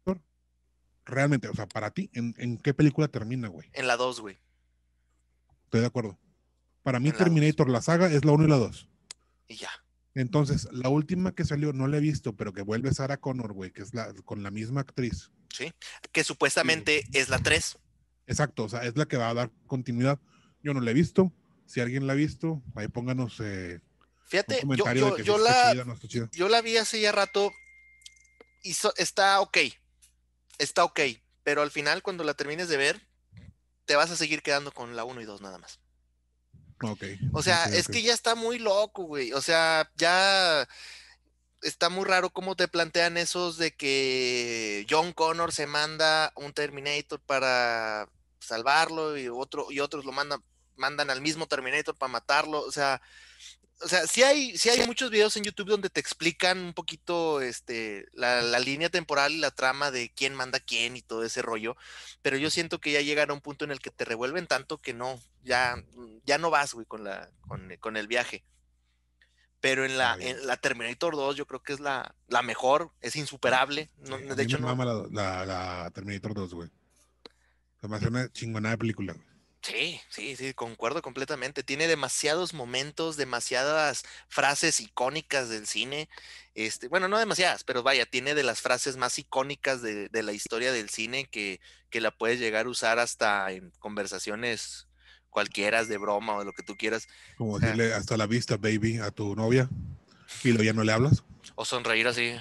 realmente, o sea, para ti, ¿en, en qué película termina, güey? en la dos, güey. Estoy de acuerdo. Para mí, En la dos. Terminator, la saga, es la uno y la dos. Y ya. Entonces, la última que salió, no la he visto, pero que vuelve Sarah Connor, güey, que es la, con la misma actriz. ¿Sí? Que Digo, supuestamente es la tres. exacto, o sea, es la que va a dar continuidad. Yo no la he visto. Si alguien la ha visto, ahí pónganos eh, un Fíjate, yo, comentario de yo, que si yo está la, chida, no está chida. yo la vi hace ya rato y so- está ok. Está ok. Pero al final, cuando la termines de ver, te vas a seguir quedando con la uno y dos nada más. Ok, O sea, ok, es ok. que ya está muy loco, güey. O sea, ya está muy raro cómo te plantean esos de que John Connor se manda un Terminator para salvarlo y otro y otros lo mandan mandan al mismo Terminator para matarlo. O sea, o sea, sí hay, sí hay muchos videos en YouTube donde te explican un poquito este, la, la línea temporal y la trama de quién manda quién y todo ese rollo, pero yo siento que ya llegan a un punto en el que te revuelven tanto que no, ya, ya no vas, güey, con la, con, con el viaje. Pero en Está la, bien. en la Terminator dos yo creo que es la, la mejor, es insuperable. No, Sí, a de mí me hecho, no. mama la, la, la Terminator dos, güey. Se me hace una chingonada de película, güey. Sí, sí, sí, concuerdo completamente. Tiene demasiados momentos, demasiadas frases icónicas del cine. Este, bueno, no demasiadas, pero vaya, tiene de las frases más icónicas de, de la historia del cine que, que la puedes llegar a usar hasta en conversaciones cualquiera de broma o de lo que tú quieras. Como O sea, decirle hasta la vista, baby, a tu novia, y luego ya no le hablas. o sonreír así,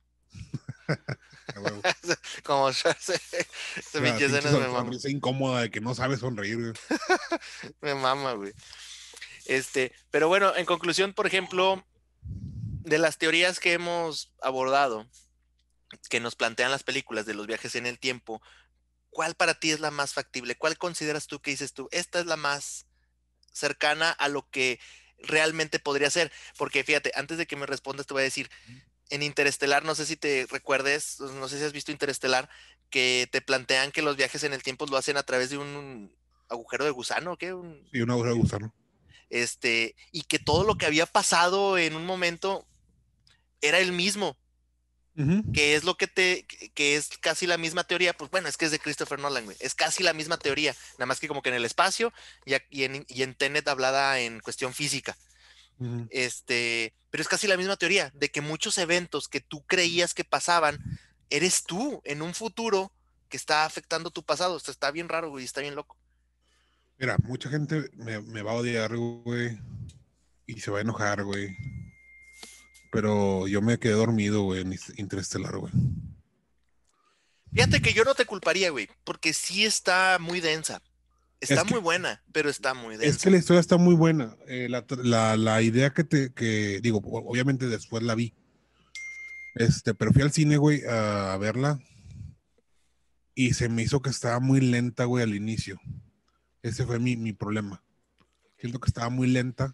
A huevo. como esa La pinche pinche escenas me son- mama, sonrisa incómoda de que no sabe sonreír, güey. me mama, güey. Este, pero bueno, en conclusión, por ejemplo, de las teorías que hemos abordado, que nos plantean las películas de los viajes en el tiempo, ¿cuál para ti es la más factible? ¿Cuál consideras tú que dices tú? Esta es la más cercana a lo que realmente podría ser. Porque fíjate, antes de que me respondas, te voy a decir, en Interestelar, no sé si te recuerdes, no sé si has visto Interestelar, que te plantean que los viajes en el tiempo lo hacen a través de un agujero de gusano, ¿qué? Un, Sí, una agujero de gusano. este, y que todo lo que había pasado en un momento era el mismo. Uh-huh. Que es lo que te, que es casi la misma teoría, pues bueno, es que es de Christopher Nolan, güey, es casi la misma teoría, nada más que como que en el espacio y, y, en, y en Tenet hablada en cuestión física, Uh-huh. este, pero es casi la misma teoría, de que muchos eventos que tú creías que pasaban, eres tú en un futuro que está afectando tu pasado, o sea, está bien raro, güey, está bien loco. Mira, mucha gente me, me va a odiar, güey, y se va a enojar, güey. Pero yo me quedé dormido, güey, en Interestelar, güey. Fíjate que yo no te culparía, güey, porque sí está muy densa. Está Es que, muy buena, pero está muy es que densa. la historia está muy buena. Eh, la, la, la idea que te, que, digo, obviamente después la vi. Este, pero fui al cine, güey, a verla. Y se me hizo que estaba muy lenta, güey, al inicio. Ese fue mi, mi problema. Siento que estaba muy lenta.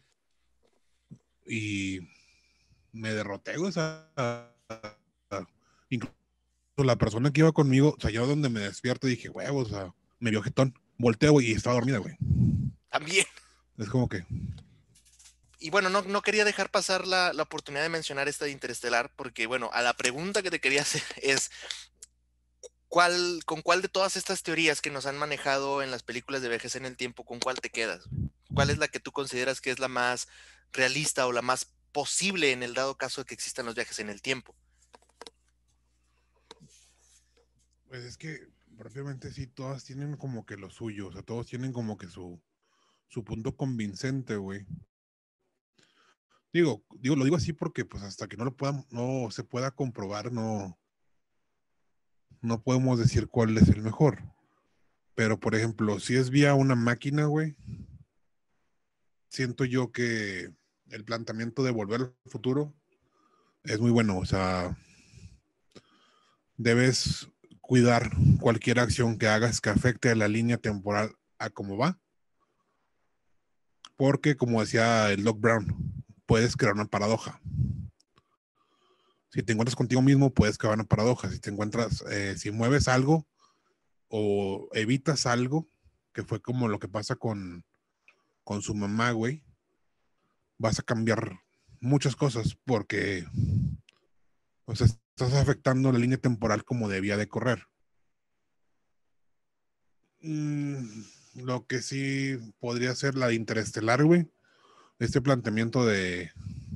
Y me derroté, güey. O sea, incluso la persona que iba conmigo, o sea, yo donde me despierto dije, huevos, o sea, me vio jetón. Volteo, güey, y estaba dormida, güey. También. Es como que, y bueno, no, no quería dejar pasar la, la oportunidad de mencionar esta de Interestelar, porque bueno, a la pregunta que te quería hacer es, ¿cuál, con cuál de todas estas teorías que nos han manejado en las películas de viajes en el tiempo, con cuál te quedas? ¿Cuál es la que tú consideras que es la más realista o la más posible en el dado caso de que existan los viajes en el tiempo? Pues es que propiamente sí, todas tienen como que lo suyo, o sea, todos tienen como que su, su punto convincente, güey. Digo, digo, lo digo así porque pues hasta que no lo puedan, no se pueda comprobar, no, no podemos decir cuál es el mejor. Pero, por ejemplo, si es vía una máquina, güey, siento yo que el planteamiento de Volver al Futuro es muy bueno. O sea, debes cuidar cualquier acción que hagas que afecte a la línea temporal a cómo va. Porque, como decía el Doc Brown, puedes crear una paradoja. Si te encuentras contigo mismo, puedes crear una paradoja. Si te encuentras, eh, si mueves algo o evitas algo, que fue como lo que pasa con, con su mamá, güey, vas a cambiar muchas cosas porque, o sea, estás afectando la línea temporal como debía de correr. Mm, lo que sí podría ser la de Interestelar, güey, este planteamiento de,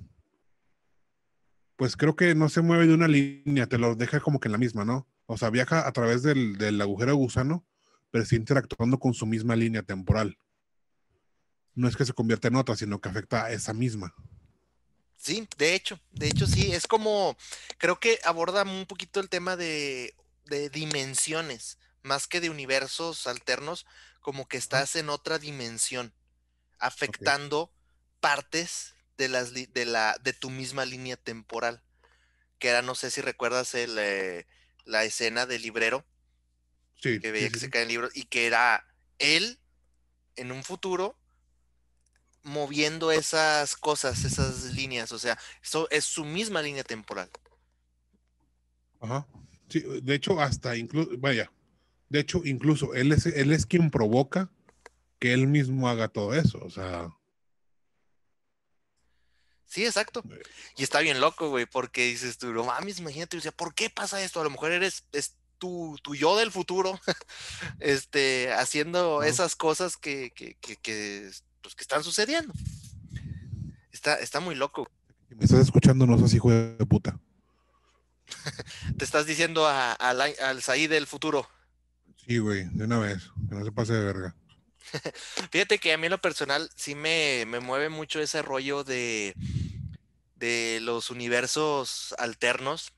pues creo que no se mueve de una línea, te lo deja como que en la misma, ¿no? O sea, viaja a través del, del agujero de gusano, pero está interactuando con su misma línea temporal. No es que se convierta en otra, sino que afecta a esa misma. Sí, de hecho, de hecho sí, es como, creo que aborda un poquito el tema de, de dimensiones, más que de universos alternos, como que Ajá. estás en otra dimensión, Ok. afectando partes de las li- de la de tu misma línea temporal, que era, no sé si recuerdas el, eh, la escena del librero, Sí, que sí, veía que sí, se sí. cae el libro, y que era él en un futuro moviendo esas cosas, esas líneas, o sea, eso es su misma línea temporal. Ajá. Sí, de hecho, hasta incluso, vaya, de hecho, incluso él es, él es quien provoca que él mismo haga todo eso. O sea, Sí, exacto. Y está bien loco, güey, porque dices tú, no mames, imagínate, o sea, ¿por qué pasa esto? A lo mejor eres es tu, tu yo del futuro, este, haciendo ajá. esas cosas que, que, que, que, pues, que están sucediendo. Está, está muy loco. Si me estás escuchando, no seas hijo de puta. Te estás diciendo a, a la- al Said del futuro. Sí, güey, de una vez, que no se pase de verga. Fíjate que a mí en lo personal sí me, me mueve mucho ese rollo de, de los universos alternos,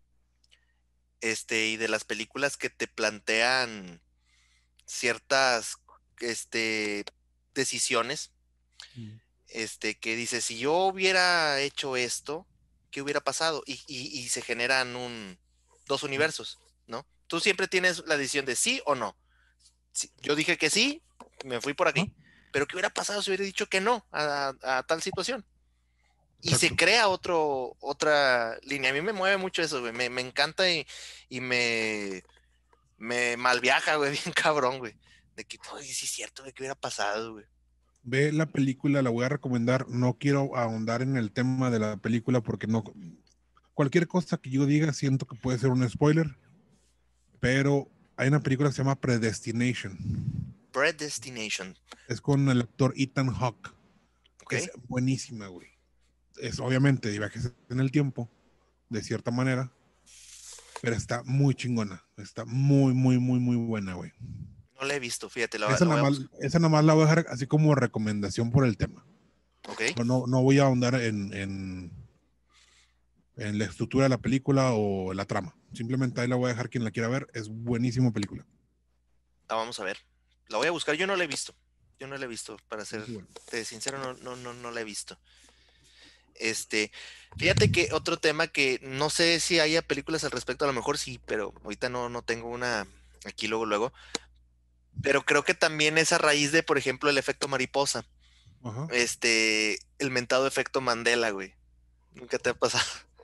este, y de las películas que te plantean ciertas, este, decisiones, Mm. este, que dice, si yo hubiera hecho esto, ¿qué hubiera pasado? Y, y- y se generan un, dos universos, ¿no? Tú siempre tienes la decisión de sí o no. Sí, yo dije que sí, me fui por Ajá, aquí, pero ¿qué hubiera pasado si hubiera dicho que no a, a tal situación? Y se exacto. crea otro, otra línea. A mí me mueve mucho eso, güey. Me, me encanta y, y me, me malviaja, güey, bien cabrón, güey. De que, oye, sí es cierto, güey, ¿qué hubiera pasado, güey? Ve la película, la voy a recomendar. No quiero ahondar en el tema de la película porque no. Cualquier cosa que yo diga siento que puede ser un spoiler, pero hay una película que se llama Predestination. Predestination, Es con el actor Ethan Hawke. ¿ok? Es buenísima, güey. Es obviamente de viajes en el tiempo, de cierta manera, pero está muy chingona. Está muy, muy, muy, muy buena, güey. No la he visto, fíjate, la, Esa la nada voy a más, buscar, esa nada más la voy a dejar así como recomendación por el tema. ¿ok? No, no, no voy a ahondar en, en, en la estructura de la película o la trama. Simplemente ahí la voy a dejar quien la quiera ver. Es buenísima película. La vamos a ver. La voy a buscar, yo no la he visto. Yo no la he visto, para ser Muy bueno. sincero, no, no, no, no la he visto. Este, fíjate que otro tema que no sé si haya películas al respecto, a lo mejor sí, pero ahorita no, no tengo una aquí luego, luego. Pero creo que también es a raíz de, por ejemplo, el efecto mariposa. Ajá. Este, el mentado efecto Mandela, güey. Nunca te ha pasado.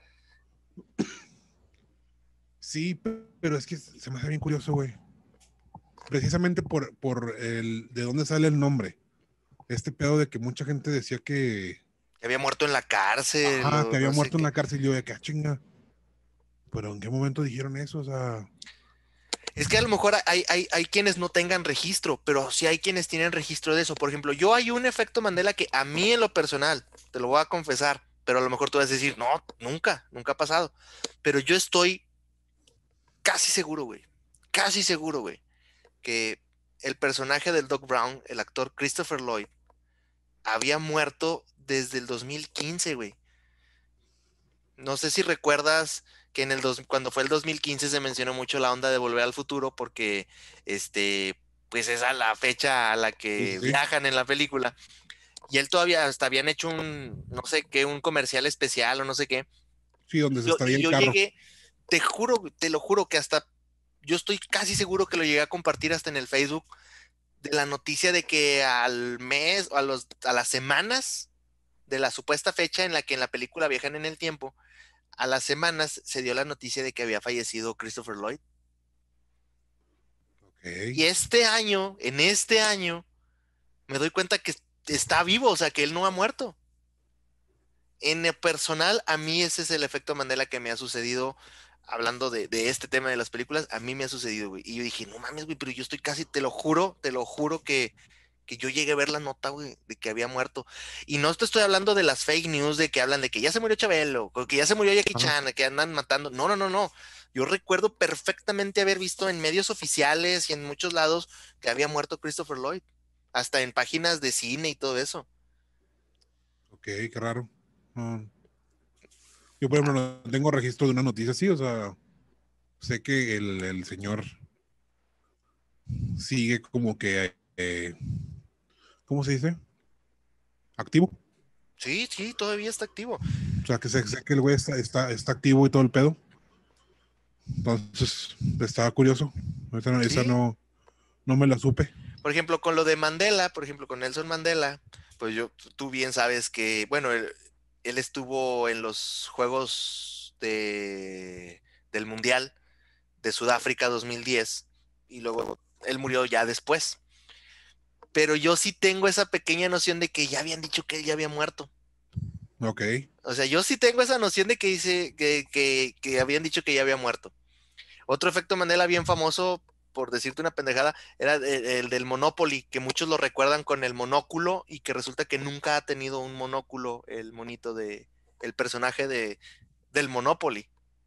Sí, pero es que se me hace bien curioso, güey. Precisamente por, por el de dónde sale el nombre. Este pedo de que mucha gente decía que, Que había muerto en la cárcel. Ah, o que había no sé muerto en qué. la cárcel. Y yo de que, ah, chinga. Pero ¿en qué momento dijeron eso? O sea, Es que a lo mejor hay, hay, hay quienes no tengan registro, pero sí hay quienes tienen registro de eso. Por ejemplo, yo hay un efecto Mandela que a mí en lo personal, te lo voy a confesar, pero a lo mejor tú vas a decir, no, nunca, nunca ha pasado. Pero yo estoy casi seguro, güey, casi seguro, güey, que el personaje del Doc Brown, el actor Christopher Lloyd, había muerto desde el dos mil quince, güey. No sé si recuerdas que en el dos, cuando fue el dos mil quince se mencionó mucho la onda de Volver al Futuro porque este, pues es a la fecha a la sí, sí, que sí. viajan en la película. Y él todavía hasta habían hecho un, no sé qué, un comercial especial o no sé qué. Sí, donde Y se yo, estaría y el yo carro. llegué, te juro, te lo juro que hasta, yo estoy casi seguro que lo llegué a compartir hasta en el Facebook de la noticia de que al mes o a, los, a las semanas de la supuesta fecha en la que en la película viajan en el tiempo, a las semanas se dio la noticia de que había fallecido Christopher Lloyd. Y Ok. este año, en este año, me doy cuenta que está vivo, o sea, que él no ha muerto. En el personal, a mí ese es el efecto Mandela que me ha sucedido, hablando de, de este tema de las películas, a mí me ha sucedido, güey. Y yo dije, no mames, güey, pero yo estoy casi, te lo juro, te lo juro que, que yo llegué a ver la nota, güey, de que había muerto. Y no te estoy hablando de las fake news de que hablan de que ya se murió Chabelo, o que ya se murió Jackie Ajá. Chan, que andan matando. No, no, no, no. Yo recuerdo perfectamente haber visto en medios oficiales y en muchos lados que había muerto Christopher Lloyd, hasta en páginas de cine y todo eso. Ok, qué raro. No. Yo, por ejemplo, no tengo registro de una noticia así, o sea, sé que el, el señor sigue como que, eh, ¿cómo se dice? Activo. Sí, sí, todavía está activo. O sea, que sé, sé que el güey está, está, está activo y todo el pedo. Entonces, estaba curioso. Esa, no, esa Sí. no, no me la supe. Por ejemplo, con lo de Mandela, por ejemplo, con Nelson Mandela, pues yo, tú bien sabes que, bueno, él, él estuvo en los Juegos de, del Mundial de Sudáfrica dos mil diez y luego él murió ya después. Pero yo sí tengo esa pequeña noción de que ya habían dicho que él ya había muerto. Ok. O sea, yo sí tengo esa noción de que dice que, que, que habían dicho que ya había muerto. Otro efecto Mandela bien famoso, por decirte una pendejada, era el, el del Monopoly, que muchos lo recuerdan con el monóculo y que resulta que nunca ha tenido un monóculo el monito de, el personaje de, del Monopoly.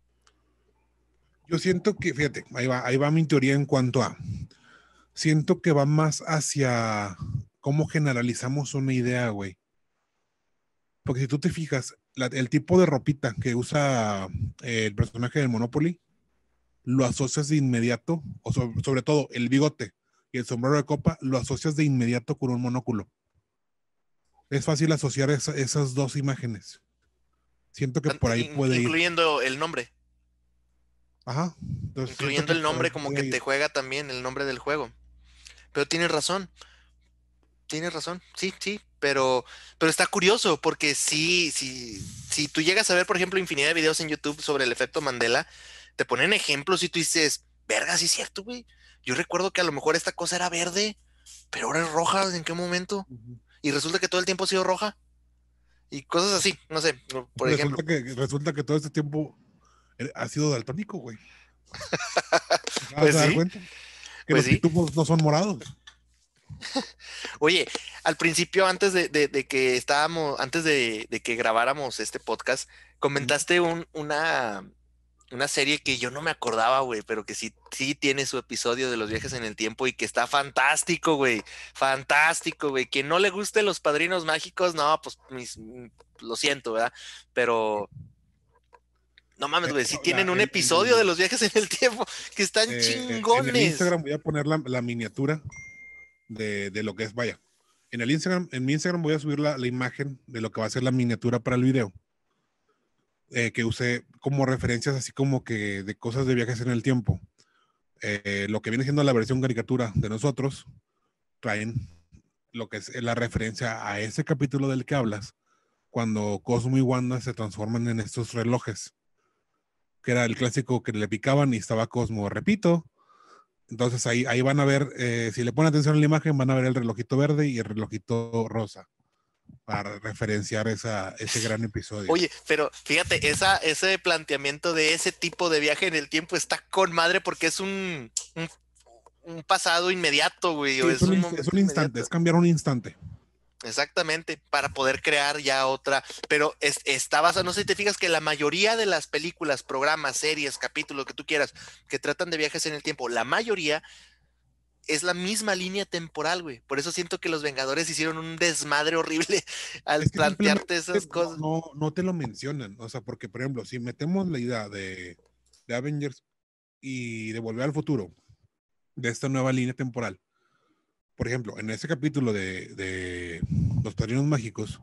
Yo siento que, fíjate, ahí va, ahí va mi teoría en cuanto a, siento que va más hacia cómo generalizamos una idea, güey. Porque si tú te fijas, la- el tipo de ropita que usa eh, el personaje del Monopoly, lo asocias de inmediato, o so- sobre todo el bigote y el sombrero de copa, lo asocias de inmediato con un monóculo. Es fácil asociar esa- esas dos imágenes. Siento que por ahí In- puede ir. incluyendo el nombre, Ajá. Entonces siento incluyendo que el por ahí nombre como que podría te ir. juega también el nombre del juego. Pero tienes razón, tienes razón, sí, sí, pero, pero está curioso porque sí, sí, si tú llegas a ver, por ejemplo, infinidad de videos en YouTube sobre el efecto Mandela, te ponen ejemplos y tú dices, verga, sí es cierto, güey. Yo recuerdo que a lo mejor esta cosa era verde, pero ahora es roja, ¿en qué momento? Ujú. Y resulta que todo el tiempo ha sido roja y cosas así, no sé, por ejemplo. Resulta que, resulta que todo este tiempo eh, ha sido daltónico, güey. ¿Te acabas Pues de dar sí, cuenta? Que pues los sí. pitufos no son morados. Oye, al principio, antes de, de- de que estábamos, antes de, de que grabáramos este podcast, Ujú. comentaste un, una, una serie que yo no me acordaba, güey, pero que sí, sí tiene su episodio de los viajes en el tiempo y que está fantástico, güey. Fantástico, güey. Quien no le guste los padrinos mágicos, no, pues mis- mm, lo siento, ¿verdad? Pero no mames, Eh, güey, sí no, la- tienen un el- episodio de el, los viajes en el tiempo que están eh, en el chingones. Instagram voy a poner la, la miniatura de, de lo que es, vaya. En el Instagram, en mi Instagram voy a subir la, la imagen de lo que va a ser la miniatura para el video, eh, que usé como referencias así como que de cosas de viajes en el tiempo. Eh, lo que viene siendo la versión caricatura de nosotros, traen lo que es la referencia a ese capítulo del que hablas, cuando Cosmo y Wanda se transforman en estos relojes, que era el clásico que le picaban y estaba Cosmo, repito. Entonces ahí, ahí van a ver, eh, si le ponen atención a la imagen, van a ver el relojito verde y el relojito rosa. para referenciar esa, ese gran episodio. Oye, pero fíjate, esa, ese planteamiento de ese tipo de viaje en el tiempo está con madre porque es un, un, un pasado inmediato, güey, Sí, o es, es un, un inst- es momento un instante, inmediato. es cambiar un instante. Exactamente, para poder crear ya otra, pero es, está basado, no sé si te fijas que la mayoría de las películas, programas, series, capítulos, que tú quieras, que tratan de viajes en el tiempo, la mayoría es la misma línea temporal, güey. Por eso siento que los Vengadores hicieron un desmadre horrible al Es que simplemente plantearte esas no, cosas. no, no te lo mencionan. O sea, porque, por ejemplo, si metemos la idea de, de Avengers y de Volver al Futuro, de esta nueva línea temporal, por ejemplo, en ese capítulo de, de Los Padrinos Mágicos,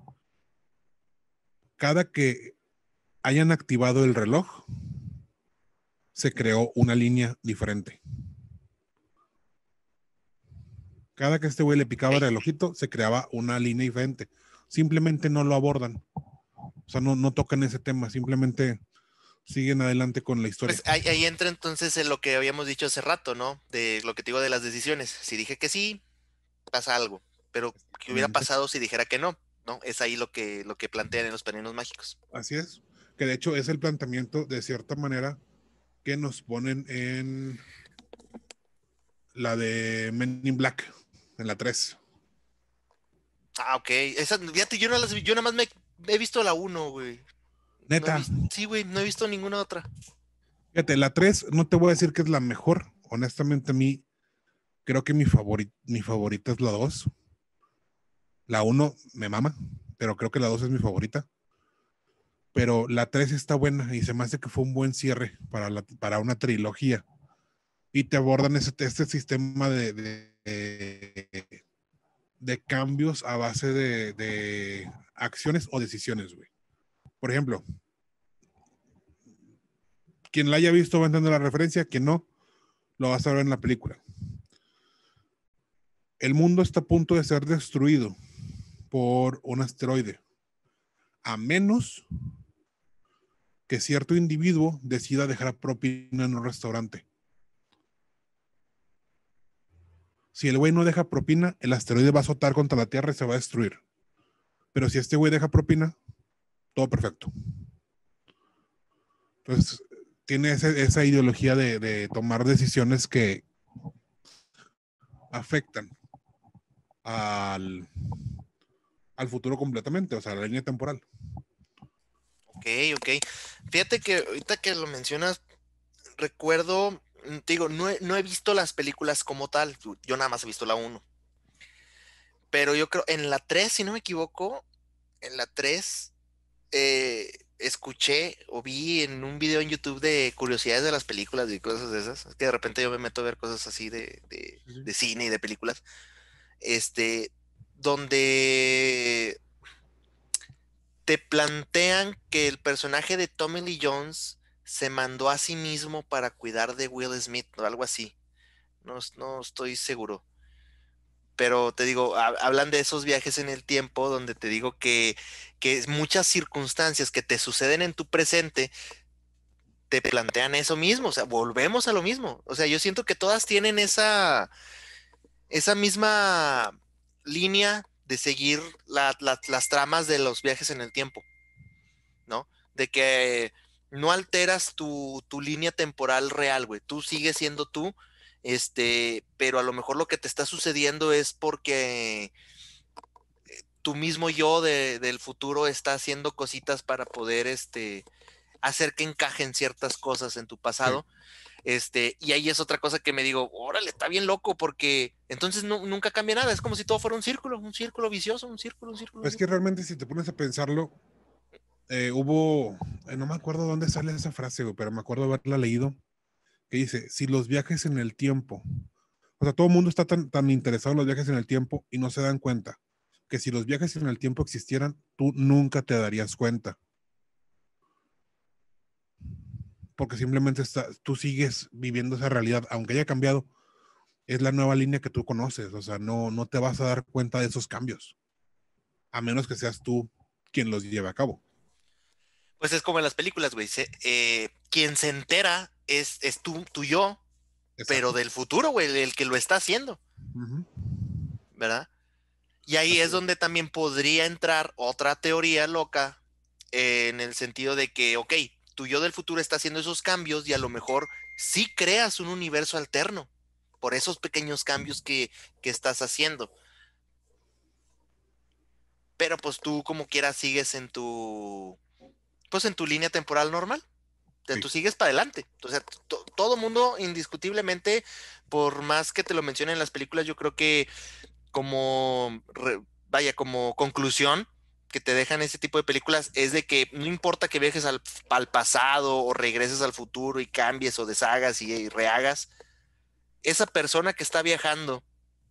cada que hayan activado el reloj, se creó una línea diferente. Cada que este güey le picaba el relojito, se creaba una línea diferente. Simplemente no lo abordan. O sea, no, no tocan ese tema, simplemente siguen adelante con la historia. Pues ahí, ahí entra entonces en lo que habíamos dicho hace rato, ¿no? De lo que te digo de las decisiones. Si dije que sí, pasa algo. Pero ¿qué hubiera Exactamente. pasado si dijera que no? ¿No? Es ahí lo que, lo que plantean en los Padrinos Mágicos. Así es. Que de hecho es el planteamiento de cierta manera que nos ponen en la de Men in Black, en la tres. Ah, ok. Esa, fíjate, yo, no las, vi- yo nada más me he visto la uno, güey. No he Neta, visto, sí, güey, no he visto ninguna otra. fíjate, la tres no te voy a decir que es la mejor. Honestamente, a mí creo que mi, favori mi favorita es la dos. La uno me mama, pero creo que la dos es mi favorita. Pero la tres está buena y se me hace que fue un buen cierre para, la, para una trilogía. Y te abordan ese, este sistema de, de, de, de cambios a base de, de acciones o decisiones, güey. Por ejemplo, quien la haya visto va a entender la referencia, quien no, lo vas a ver en la película. El mundo está a punto de ser destruido por un asteroide, a menos que cierto individuo decida dejar propina en un restaurante. Si el güey no deja propina, el asteroide va a azotar contra la Tierra y se va a destruir. Pero si este güey deja propina, todo perfecto. Entonces, tiene ese, esa ideología de, de tomar decisiones que afectan al, al futuro completamente, o sea, a la línea temporal. Ok, ok. Fíjate que ahorita que lo mencionas, recuerdo, mm, te digo, no he, no he visto las películas como tal. Yo yo nada más he visto la uno. Pero yo creo, en la tres, si no me equivoco, en la tres eh, escuché o vi en un video en YouTube de curiosidades de las películas y cosas de esas. Es que de repente yo me meto a ver cosas así de, de, Sí, sí. de cine y de películas. Este, donde te plantean que el personaje de Tommy Lee Jones se mandó a sí mismo para cuidar de Will Smith o algo así. No, no estoy seguro. Pero te digo, ha- hablan de esos viajes en el tiempo donde te digo que, que muchas circunstancias que te suceden en tu presente te plantean eso mismo, o sea, volvemos a lo mismo. O sea, yo siento que todas tienen esa, esa misma línea de seguir la- la- las tramas de los viajes en el tiempo, ¿no? De que no alteras tu, tu línea temporal real, güey. Tú sigues siendo tú, este, pero a lo mejor lo que te está sucediendo es porque tu mismo yo de- del futuro está haciendo cositas para poder, este, hacer que encajen ciertas cosas en tu Sí. pasado. Este, y ahí es otra cosa que me digo, órale, está bien loco, porque entonces nu- nunca cambia nada. Es como si todo fuera un círculo, un círculo vicioso, un círculo, un círculo, un Pues que círculo. realmente si te pones a pensarlo, eh, hubo, eh, no me acuerdo dónde sale esa frase, güey, pero me acuerdo haberla leído, que dice, si los viajes en el tiempo, o sea, todo el mundo está tan, tan interesado en los viajes en el tiempo y no se dan cuenta que si los viajes en el tiempo existieran, tú nunca te darías cuenta. Porque simplemente está, tú sigues viviendo esa realidad, aunque haya cambiado, es la nueva línea que tú conoces, o sea, no, no te vas a dar cuenta de esos cambios, a menos que seas tú quien los lleve a cabo. Pues es como en las películas, güey. se- eh, quien se entera es, es tú, tú yo, pero Exacto. del futuro, güey, el, el que lo está haciendo, Uh -huh. ¿verdad? Y ahí Así es es. donde también podría entrar otra teoría loca, eh, en el sentido de que, ok, tu yo del futuro está haciendo esos cambios y a lo mejor sí creas un universo alterno por esos pequeños cambios que, que estás haciendo. Pero pues tú como quieras sigues en tu, pues en tu línea temporal normal. O sea, Sí. tú sigues para adelante. O sea, to- todo mundo indiscutiblemente, por más que te lo mencionen en las películas, yo creo que como, re- vaya, como conclusión que te dejan ese tipo de películas es de que no importa que viajes al, al pasado o regreses al futuro y cambies o deshagas y, y rehagas, esa persona que está viajando,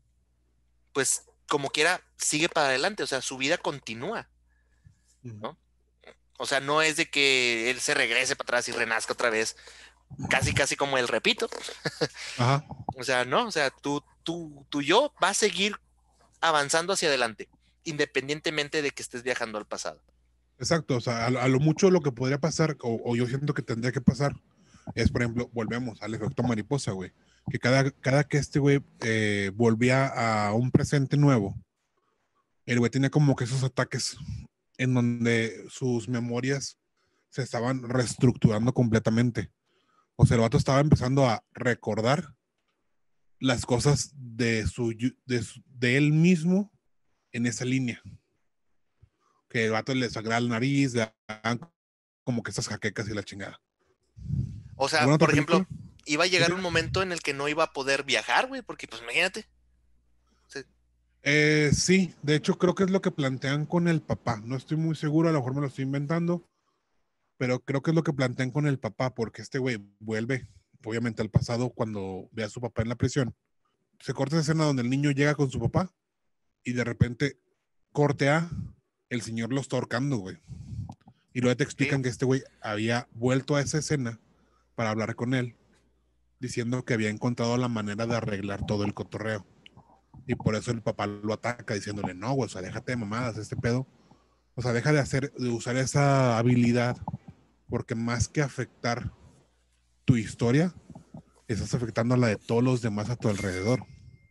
pues como quiera, sigue para adelante, o sea, su vida continúa, Ujú. ¿no? O sea, no es de que él se regrese para atrás y renazca otra vez, casi, casi como el repito. Ajá. O sea, no, o sea, tú, tú, tú yo va a seguir avanzando hacia adelante, independientemente de que estés viajando al pasado. Exacto, o sea, a, a lo mucho lo que podría pasar, o, o yo siento que tendría que pasar, es, por ejemplo, volvemos al efecto mariposa, güey. Que cada, cada que este güey eh, volvía a un presente nuevo, el güey tenía como que esos ataques en donde sus memorias se estaban reestructurando completamente. O sea, el vato estaba empezando a recordar las cosas de, su, de, su- de él mismo en esa línea. Que el vato le sangraba la nariz, le daban como que esas jaquecas y la chingada. O sea, ¿Alguna otra por ejemplo, película? iba a Sí, llegar sí. un momento en el que no iba a poder viajar, güey, porque pues imagínate. Se- Eh, sí, de hecho creo que es lo que plantean con el papá. No estoy muy seguro, a lo mejor me lo estoy inventando, pero creo que es lo que plantean con el papá, porque este güey vuelve, obviamente, al pasado cuando ve a su papá en la prisión. Se corta esa escena donde el niño llega con su papá y de repente corte a el señor lo está ahorcando, güey. Y luego te sí. explican que este güey había vuelto a esa escena para hablar con él, diciendo que había encontrado la manera de arreglar todo el cotorreo. Y por eso el papá lo ataca diciéndole, no, güey, o sea, déjate de mamadas, este pedo. O sea, deja de hacer, de usar esa habilidad, porque más que afectar tu historia, estás afectando a la de todos los demás a tu alrededor.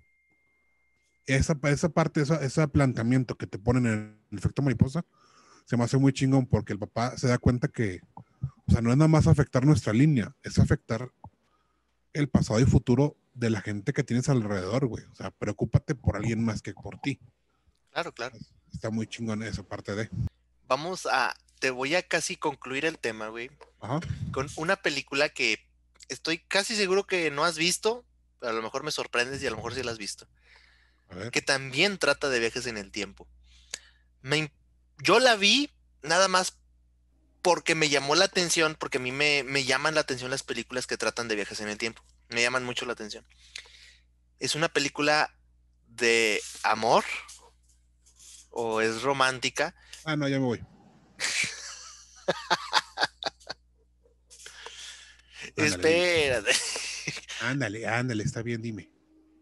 Esa, esa parte, esa, ese planteamiento que te ponen en el efecto mariposa, se me hace muy chingón porque el papá se da cuenta que, o sea, no es nada más afectar nuestra línea, es afectar el pasado y futuro de la gente que tienes alrededor, güey. O sea, preocúpate por alguien más que por ti. Claro, claro. Está muy chingón esa parte de. Vamos a, te voy a casi concluir el tema, güey, Ajá. con una película que estoy casi seguro que no has visto, pero a lo mejor me sorprendes y a lo mejor sí la has visto, A ver. que también trata de viajes en el tiempo. Me, im- yo la vi nada más porque me llamó la atención, porque a mí me, me llaman la atención las películas que tratan de viajes en el tiempo. Me llaman mucho la atención. Es una película de amor o es romántica. Ah, no, ya me voy. Ándale, dime. Espérate. Ándale, ándale, está bien, dime.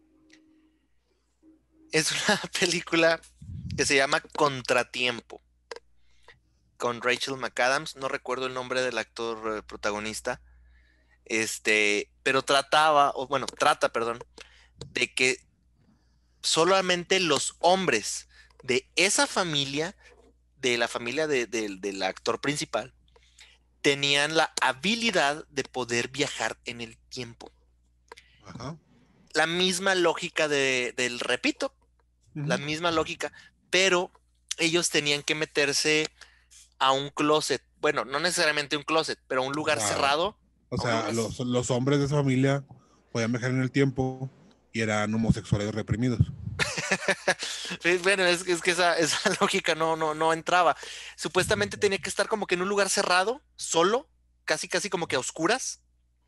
Es una película que se llama Contratiempo, con Rachel McAdams. No recuerdo el nombre del actor eh, protagonista. Este, pero trataba, o bueno, trata, perdón, de que solamente los hombres de esa familia, de la familia de- de- del actor principal, tenían la habilidad de poder viajar en el tiempo. Ajá. La misma lógica de, del repito, la Ujú. misma lógica, pero ellos tenían que meterse a un closet. Bueno, no necesariamente un closet, pero a un O lugar sea, cerrado. o A un sea lugar. los, los hombres de esa familia podían viajar en el tiempo y eran homosexuales reprimidos. Bueno, es, es que esa, esa lógica no, no, no entraba. Supuestamente tenía que estar como que en un lugar cerrado, solo, casi, casi como que a oscuras.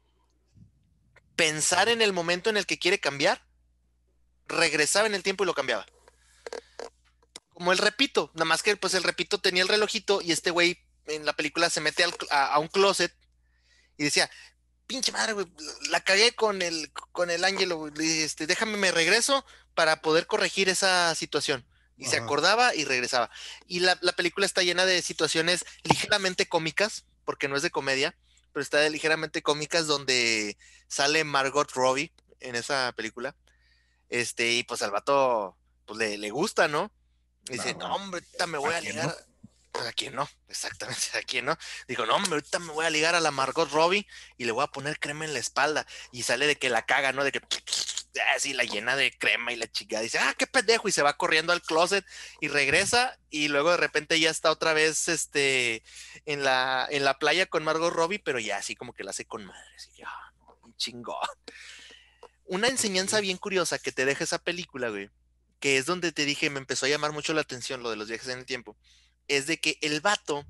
Pensar en el momento en el que quiere cambiar, regresaba en el tiempo y lo cambiaba. Como el repito, nada más que pues el repito tenía el relojito y este güey en la película se mete al- a, a un closet y decía, pinche madre, güey, la cagué con el, con el ángelo, güey, le dije, este, déjame, me regreso para poder corregir esa situación. Y se Ajá. acordaba y regresaba. Y la, la película está llena de situaciones ligeramente cómicas, porque no es de comedia, pero está de ligeramente cómicas donde sale Margot Robbie en esa película. Este, y pues al vato, pues le, le gusta, ¿no? Y dice, No, no, hombre, ahorita me voy a, a ligar. No? ¿A quién no? Exactamente, ¿a quién no? Dijo, no, hombre, ahorita me voy a ligar a la Margot Robbie y le voy a poner crema en la espalda. Y sale de que la caga, ¿no? De que así la llena de crema y la chica dice, ah, qué pendejo. Y se va corriendo al closet y regresa. Y luego de repente ya está otra vez este, en, la, en la playa con Margot Robbie, pero ya así como que la hace con madre. Así que, ah, un chingón. Una enseñanza bien curiosa que te deja esa película, güey, que es donde te dije, me empezó a llamar mucho la atención lo de los viajes en el tiempo, es de que el vato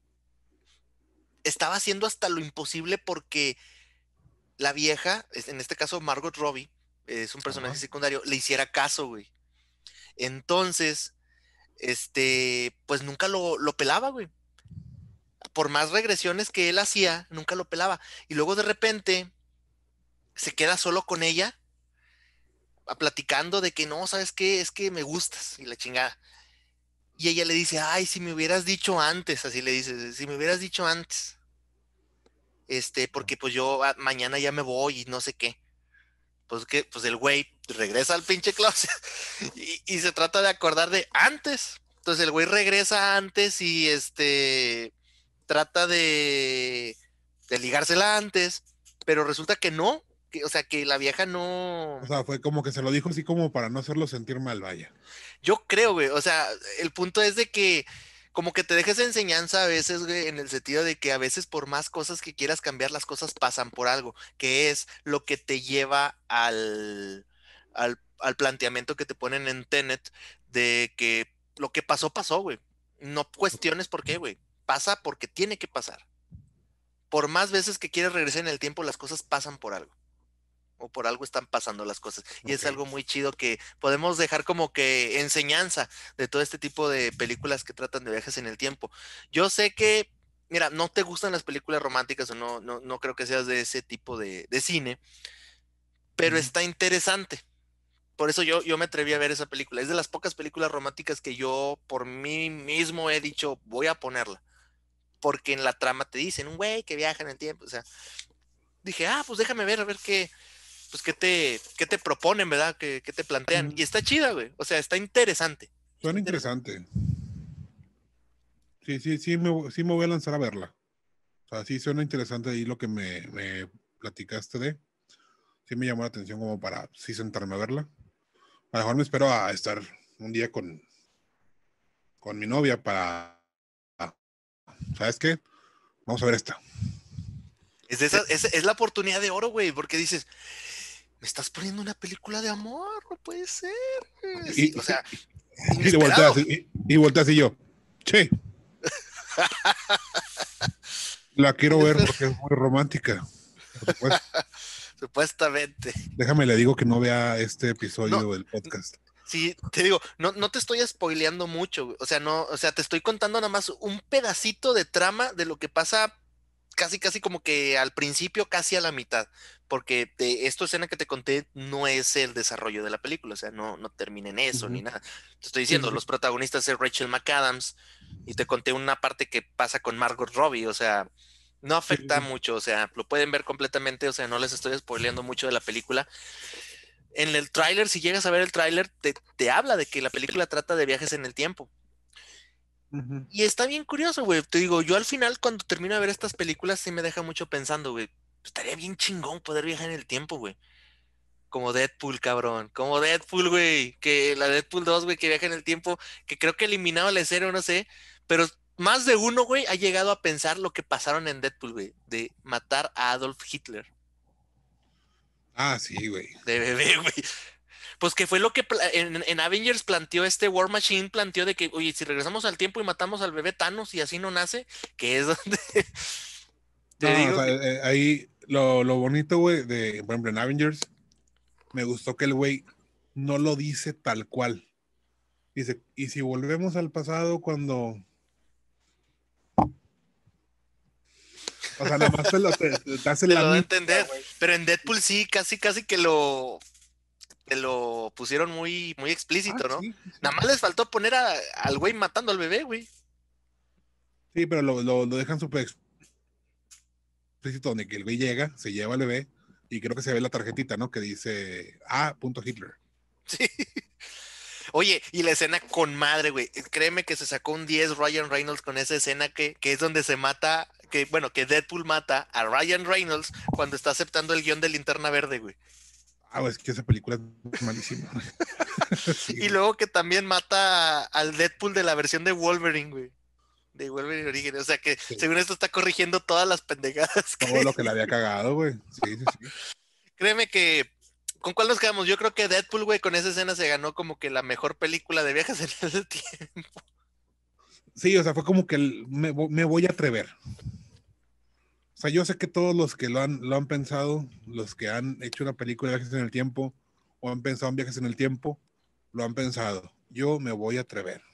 estaba haciendo hasta lo imposible porque la vieja, en este caso Margot Robbie, es un personaje uh-huh. secundario, le hiciera caso, güey. Entonces, este, pues nunca lo, lo pelaba, güey. Por más regresiones que él hacía, nunca lo pelaba. Y luego de repente se queda solo con ella, platicando de que no, ¿sabes qué? Es que me gustas y la chingada. Y ella le dice, ay, si me hubieras dicho antes, así le dice, si me hubieras dicho antes, este, porque pues yo a, mañana ya me voy y no sé qué. Pues que, pues el güey regresa al pinche closet y, y se trata de acordar de antes. Entonces el güey regresa antes y este, trata de, de ligársela antes, pero resulta que no, que, o sea, que la vieja no... O sea, fue como que se lo dijo así como para no hacerlo sentir mal, vaya. Yo creo, güey, o sea, el punto es de que como que te dejes enseñanza a veces, güey, en el sentido de que a veces por más cosas que quieras cambiar, las cosas pasan por algo, que es lo que te lleva al, al, al planteamiento que te ponen en Tenet de que lo que pasó, pasó, güey. No cuestiones por qué, güey. Pasa porque tiene que pasar. Por más veces que quieras regresar en el tiempo, las cosas pasan por algo. O por algo están pasando las cosas. Y okay. Es algo muy chido que podemos dejar como que enseñanza de todo este tipo de películas que tratan de viajes en el tiempo. Yo sé que, mira, no te gustan las películas románticas o no, no, no creo que seas de ese tipo de, de cine, pero mm. está interesante. Por eso yo, yo me atreví a ver esa película. Es de las pocas películas románticas que yo por mí mismo he dicho, voy a ponerla. Porque en la trama te dicen, un güey que viaja en el tiempo. O sea, dije, ah, pues déjame ver, a ver qué... pues qué te, qué te proponen, ¿verdad? ¿Qué, qué te plantean? Mm. Y está chida, güey. O sea, está interesante. Suena está interesante. interesante. Sí, sí, sí me, sí me voy a lanzar a verla. O sea, sí suena interesante ahí lo que me, me platicaste de. Sí me llamó la atención como para sí sentarme a verla. A lo mejor me espero a estar un día con, con mi novia para... ¿Sabes qué? Vamos a ver esta. Es, de esa, es, es la oportunidad de oro, güey, porque dices, me estás poniendo una película de amor, no puede ser. Sí, y, o sea, y, y volteas y, y volteas y yo, che. La quiero ver porque es muy romántica. Por supuesto. Supuestamente. Déjame le digo que no vea este episodio no, del podcast. Sí, te digo, no, no te estoy spoileando mucho, o sea, no, o sea, te estoy contando nada más un pedacito de trama de lo que pasa casi, casi como que al principio, casi a la mitad, porque de esta escena que te conté no es el desarrollo de la película, o sea, no, no termina en eso uh-huh. ni nada. Te estoy diciendo, sí, sí. Los protagonistas es Rachel McAdams y te conté una parte que pasa con Margot Robbie, o sea, no afecta sí, sí. mucho, o sea, lo pueden ver completamente, o sea, no les estoy spoileando mucho de la película. En el tráiler, si llegas a ver el tráiler, te, te habla de que la película trata de viajes en el tiempo. Uh-huh. Y está bien curioso, güey. Te digo, yo al final, cuando termino de ver estas películas, sí me deja mucho pensando, güey. Estaría bien chingón poder viajar en el tiempo, güey. Como Deadpool, cabrón. Como Deadpool, güey. Que la Deadpool dos, güey, que viaja en el tiempo, que creo que eliminaba la escena, no sé. Pero más de uno, güey, ha llegado a pensar lo que pasaron en Deadpool, güey. De matar a Adolf Hitler. Ah, sí, güey. De bebé, güey. Pues que fue lo que en, en Avengers planteó este War Machine, planteó de que, oye, si regresamos al tiempo y matamos al bebé Thanos y así no nace, que es donde... te no, digo o sea, que... eh, ahí lo, lo bonito, güey, de, por ejemplo, en Avengers, me gustó que el güey no lo dice tal cual. Dice, y si volvemos al pasado cuando... O sea, nada más te, lo, te, te hace te la lo da a entender, wey. Pero en Deadpool sí, casi, casi que lo... Te lo pusieron muy, muy explícito, ah, ¿no? Sí, sí. Nada más les faltó poner a, al güey matando al bebé, güey. Sí, pero lo, lo, lo dejan súper explícito, donde que el güey llega, se lleva al bebé, y creo que se ve la tarjetita, ¿no? Que dice, ah, punto Hitler. Sí. Oye, y la escena con madre, güey. Créeme que se sacó un diez Ryan Reynolds con esa escena que, que es donde se mata, que bueno, que Deadpool mata a Ryan Reynolds cuando está aceptando el guión de Linterna Verde, güey. Ah, es que esa película es malísima. Sí, Y luego que también mata al Deadpool de la versión de Wolverine, güey. De Wolverine Origen. O sea que sí. según esto está corrigiendo todas las pendejadas. Todo que... lo que le había cagado, güey. Sí, sí, sí. Créeme que... ¿Con cuál nos quedamos? Yo creo que Deadpool, güey, con esa escena se ganó como que la mejor película de viajes en el tiempo. Sí, o sea, fue como que el, me, me voy a atrever. O sea, yo sé que todos los que lo han, lo han pensado, los que han hecho una película de viajes en el tiempo, o han pensado en viajes en el tiempo, lo han pensado. Yo me voy a atrever.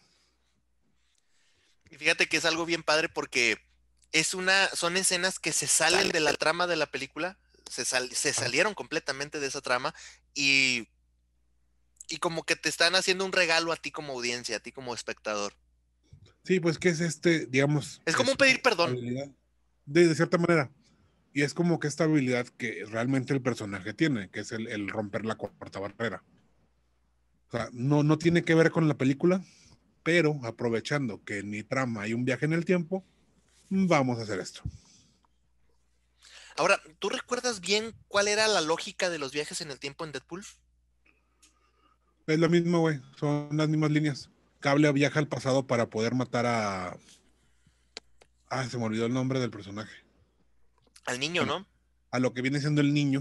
Y fíjate que es algo bien padre porque es una, son escenas que se salen de la trama de la película, se, sal, se salieron completamente de esa trama y, y como que te están haciendo un regalo a ti como audiencia, a ti como espectador. Sí, pues que es este, digamos... Es como es un pedir perdón. De, de cierta manera. Y es como que esta habilidad que realmente el personaje tiene, que es el, el romper la cuarta barrera. O sea, no, no tiene que ver con la película, pero aprovechando que en mi trama hay un viaje en el tiempo, vamos a hacer esto. Ahora, ¿tú recuerdas bien cuál era la lógica de los viajes en el tiempo en Deadpool? Es lo mismo, güey. Son las mismas líneas. Cable viaja al pasado para poder matar a... Ah, se me olvidó el nombre del personaje. Al niño, bueno, ¿no? A lo que viene siendo el niño,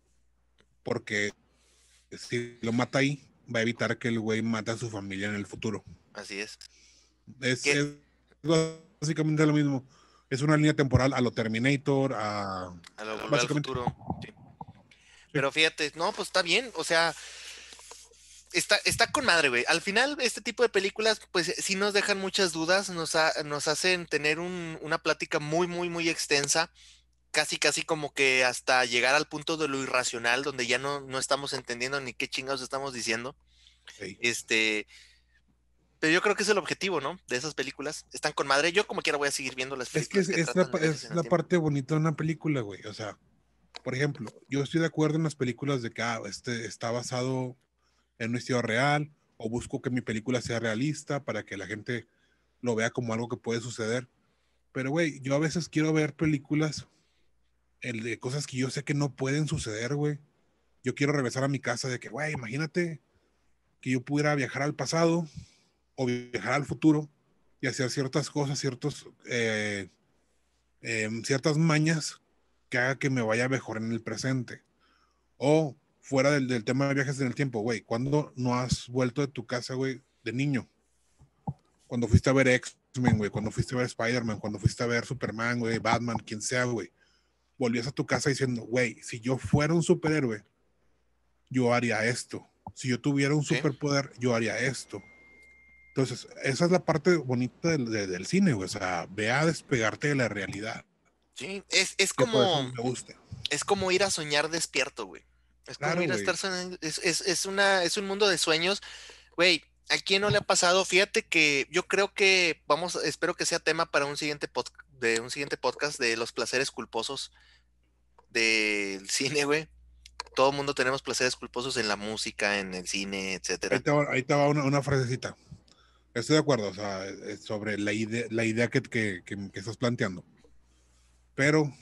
porque si lo mata ahí, va a evitar que el güey mate a su familia en el futuro. Así es. Es, es básicamente lo mismo. Es una línea temporal a lo Terminator, a... A lo Volver al Futuro. Sí. Sí. Pero fíjate, no, pues está bien, o sea... Está, está con madre, güey. Al final, este tipo de películas, pues sí nos dejan muchas dudas, nos, ha, nos hacen tener un, una plática muy, muy, muy extensa, casi, casi como que hasta llegar al punto de lo irracional, donde ya no, no estamos entendiendo ni qué chingados estamos diciendo. Sí. Este, pero yo creo que es el objetivo, ¿no? De esas películas. Están con madre. Yo como quiera voy a seguir viendo las películas. Es que es, que es la, es la parte bonita de una película, güey. O sea, por ejemplo, yo estoy de acuerdo en las películas de que ah, este está basado en una historia real, o busco que mi película sea realista para que la gente lo vea como algo que puede suceder. Pero, güey, yo a veces quiero ver películas el de cosas que yo sé que no pueden suceder, güey. Yo quiero regresar a mi casa de que, güey, imagínate que yo pudiera viajar al pasado o viajar al futuro y hacer ciertas cosas, ciertos, eh, eh, ciertas mañas que haga que me vaya mejor en el presente. O fuera del, del tema de viajes en el tiempo, güey, ¿cuándo no has vuelto de tu casa, güey, de niño? Cuando fuiste a ver X-Men, güey, cuando fuiste a ver Spider-Man, cuando fuiste a ver Superman, güey, Batman, quien sea, güey, volvías a tu casa diciendo, güey, si yo fuera un superhéroe, yo haría esto. Si yo tuviera un superpoder, yo haría esto. Entonces, esa es la parte bonita del, de, del cine, güey. O sea, ve a despegarte de la realidad. Sí, es, es como... Me gusta. Es como ir a soñar despierto, güey. Es como claro, ir a wey. estar soñando. Es, es, es, una, es un mundo de sueños. Güey, ¿a quién no le ha pasado? Fíjate que yo creo que vamos, espero que sea tema para un siguiente, pod, de un siguiente podcast de los placeres culposos del cine, güey. Todo el mundo tenemos placeres culposos en la música, en el cine, etcétera. Ahí te va, ahí te va una, una frasecita. Estoy de acuerdo, o sea, sobre la idea, la idea que, que, que, que estás planteando. Pero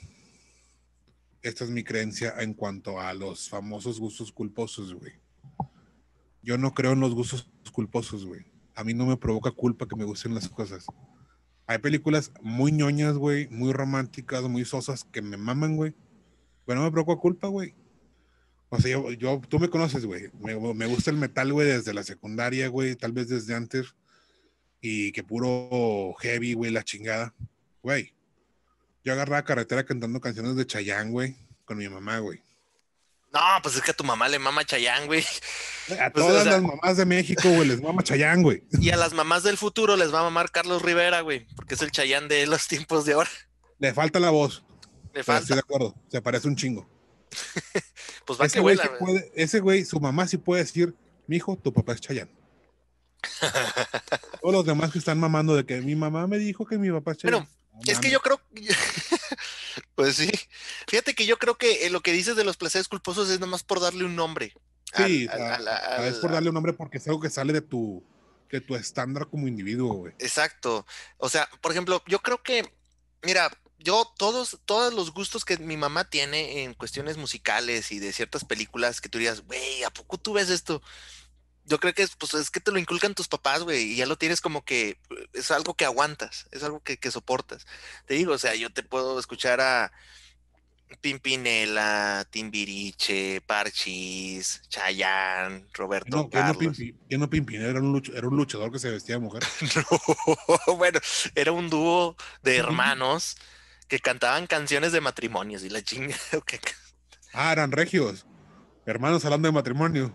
esta es mi creencia en cuanto a los famosos gustos culposos, güey. Yo no creo en los gustos culposos, güey. A mí no me provoca culpa que me gusten las cosas. Hay películas muy ñoñas, güey, muy románticas, muy sosas, que me maman, güey. Pero no me provoca culpa, güey. O sea, yo, yo tú me conoces, güey. Me, me gusta el metal, güey, desde la secundaria, güey, tal vez desde antes. Y que puro heavy, güey, la chingada. Güey, yo agarraba carretera cantando canciones de Chayanne, güey, con mi mamá, güey. No, pues es que a tu mamá le mama Chayanne, güey. A pues, todas o sea, las mamás de México, güey, les mama Chayanne, güey. Y a las mamás del futuro les va a mamar Carlos Rivera, güey, porque es el Chayanne de los tiempos de ahora. Le falta la voz. Le falta. Estoy de acuerdo, se parece un chingo. Pues va ese que güey vuela, sí puede, ese güey, su mamá sí puede decir, mijo, tu papá es Chayanne. Todos los demás que están mamando de que mi mamá me dijo que mi papá es Chayanne. Bueno, no, es que yo creo... Pues sí. Fíjate que yo creo que lo que dices de los placeres culposos es nomás por darle un nombre. al, Sí, o al, sea, al, a- a- es al- por darle un nombre porque es algo que sale de tu, de tu estándar como individuo, güey. exacto. O sea, por ejemplo, yo creo que, mira, yo todos, todos los gustos que mi mamá tiene en cuestiones musicales y de ciertas películas que tú dirías, güey, ¿a poco tú ves esto? Yo creo que es, pues, es que te lo inculcan tus papás, güey, y ya lo tienes como que es algo que aguantas, es algo que, que soportas. Te digo, o sea, yo te puedo escuchar a Pimpinela, Timbiriche, Parchís, Chayanne, Que Roberto no, que no, Carlos. Pimpi, que no Pimpin, era un, luch- era un luchador que se vestía de mujer. No, bueno, era un dúo de Sí. hermanos que cantaban canciones de matrimonios y la chinga. ok. Ah, eran regios, hermanos hablando de matrimonio.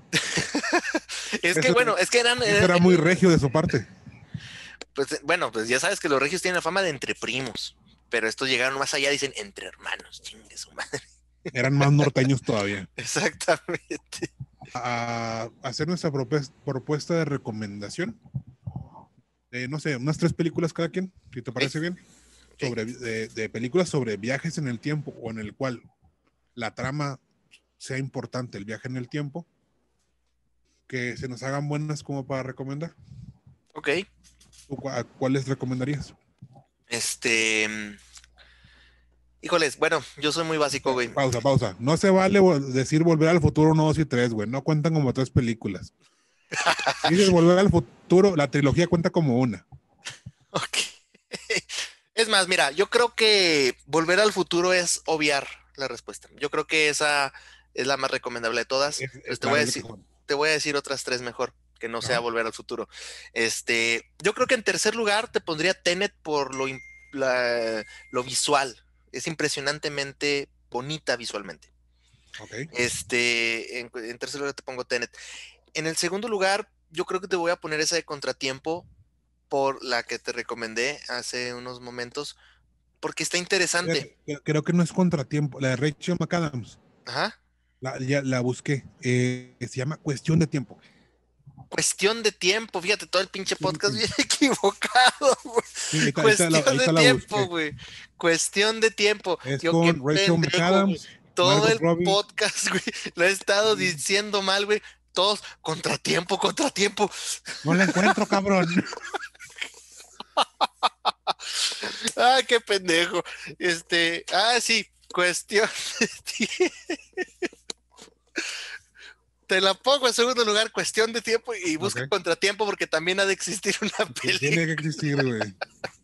Es que Eso, bueno, es que eran, eso eh, era muy regio de su parte. pues eh, bueno, pues ya sabes que los regios tienen la fama de entre primos, pero estos llegaron más allá, dicen entre hermanos, chingue su madre. Eran más norteños todavía. Exactamente. A hacer nuestra propes- propuesta de recomendación. De, no sé, unas tres películas cada quien, si te Ok, parece bien. ok. Sobre, de, de películas sobre viajes en el tiempo o en el cual la trama sea importante, el viaje en el tiempo, que se nos hagan buenas como para recomendar. Ok. ¿Tú cu- a cuáles recomendarías? Este, mm, híjoles, bueno, yo soy muy básico, Espera, güey. pausa, pausa. No se vale vol- decir Volver al Futuro uno, dos y tres, güey. No cuentan como tres películas. Si dices Volver al Futuro, la trilogía cuenta como una. Ok. Es más, mira, yo creo que Volver al Futuro es obviar la respuesta. Yo creo que esa es la más recomendable de todas. Es, Entonces es te voy a claro, es lo decir, que son. te voy a decir otras tres mejor, que no sea Ajá. Volver al Futuro. Este, yo creo que en tercer lugar te pondría Tenet por lo, im- la- lo visual. Es impresionantemente bonita visualmente. Ok. Este, en, en tercer lugar te pongo Tenet. En el segundo lugar, yo creo que te voy a poner esa de Contratiempo por la que te recomendé hace unos momentos, porque está interesante. Fíjate, creo- creo que no es Contratiempo. La de Rachel McAdams. Ajá. La, ya la busqué. Eh, se llama Cuestión de Tiempo. Cuestión de tiempo, fíjate, todo el pinche Cuestión de podcast tiempo. bien equivocado, güey. Sí, ahí está, ahí está la, ahí Cuestión de está la tiempo, busqué. güey. Cuestión de tiempo. Es Yo qué con Rachel pendejo, güey. McAdams, Todo Margot el Robbie. podcast, güey, lo he estado Sí. diciendo mal, güey. Todos, contratiempo, contratiempo. No la encuentro, cabrón. Ah, qué pendejo. Este, ah, sí, cuestión de tiempo. Te la pongo en segundo lugar, cuestión de tiempo y busca Ok. contratiempo porque también ha de existir una Tiene película. que existir, güey.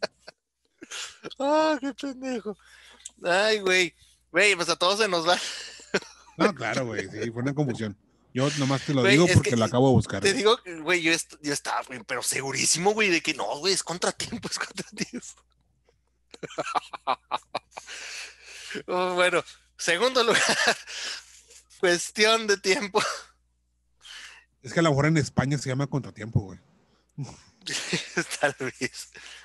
Ah, qué pendejo. Ay, güey. Güey, pues a todos se nos va. No, claro, güey. Sí, fue una confusión. Yo nomás te lo Güey, digo es porque que lo acabo de buscar, te güey. digo, güey, yo, est yo estaba, güey, pero segurísimo, güey, de que no, güey, es contratiempo, es contratiempo. Oh, bueno, segundo lugar, cuestión de tiempo. Es que a lo mejor en España se llama Contratiempo, güey. Tal vez.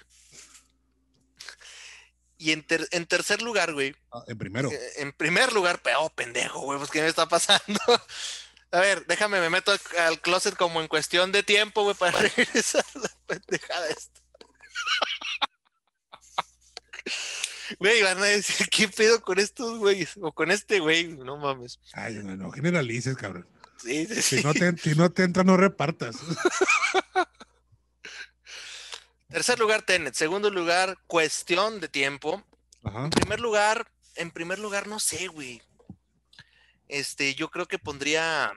Y en, ter en tercer lugar, güey. Ah, en primero. Eh, en primer lugar, oh, pendejo, güey, pues ¿qué me está pasando? A ver, déjame, me meto al, al closet como en cuestión de tiempo, güey, para regresar a la pendejada esta. Güey, van a decir, ¿qué pedo con estos güeyes? O con este güey, no mames. Ay, no, no generalices, cabrón. Sí, sí, Si sí. no te, si no te entra, no repartas. Tercer lugar, Tenet. Segundo lugar, cuestión de tiempo. Ajá. En primer lugar, en primer lugar, no sé, güey. Este, yo creo que pondría.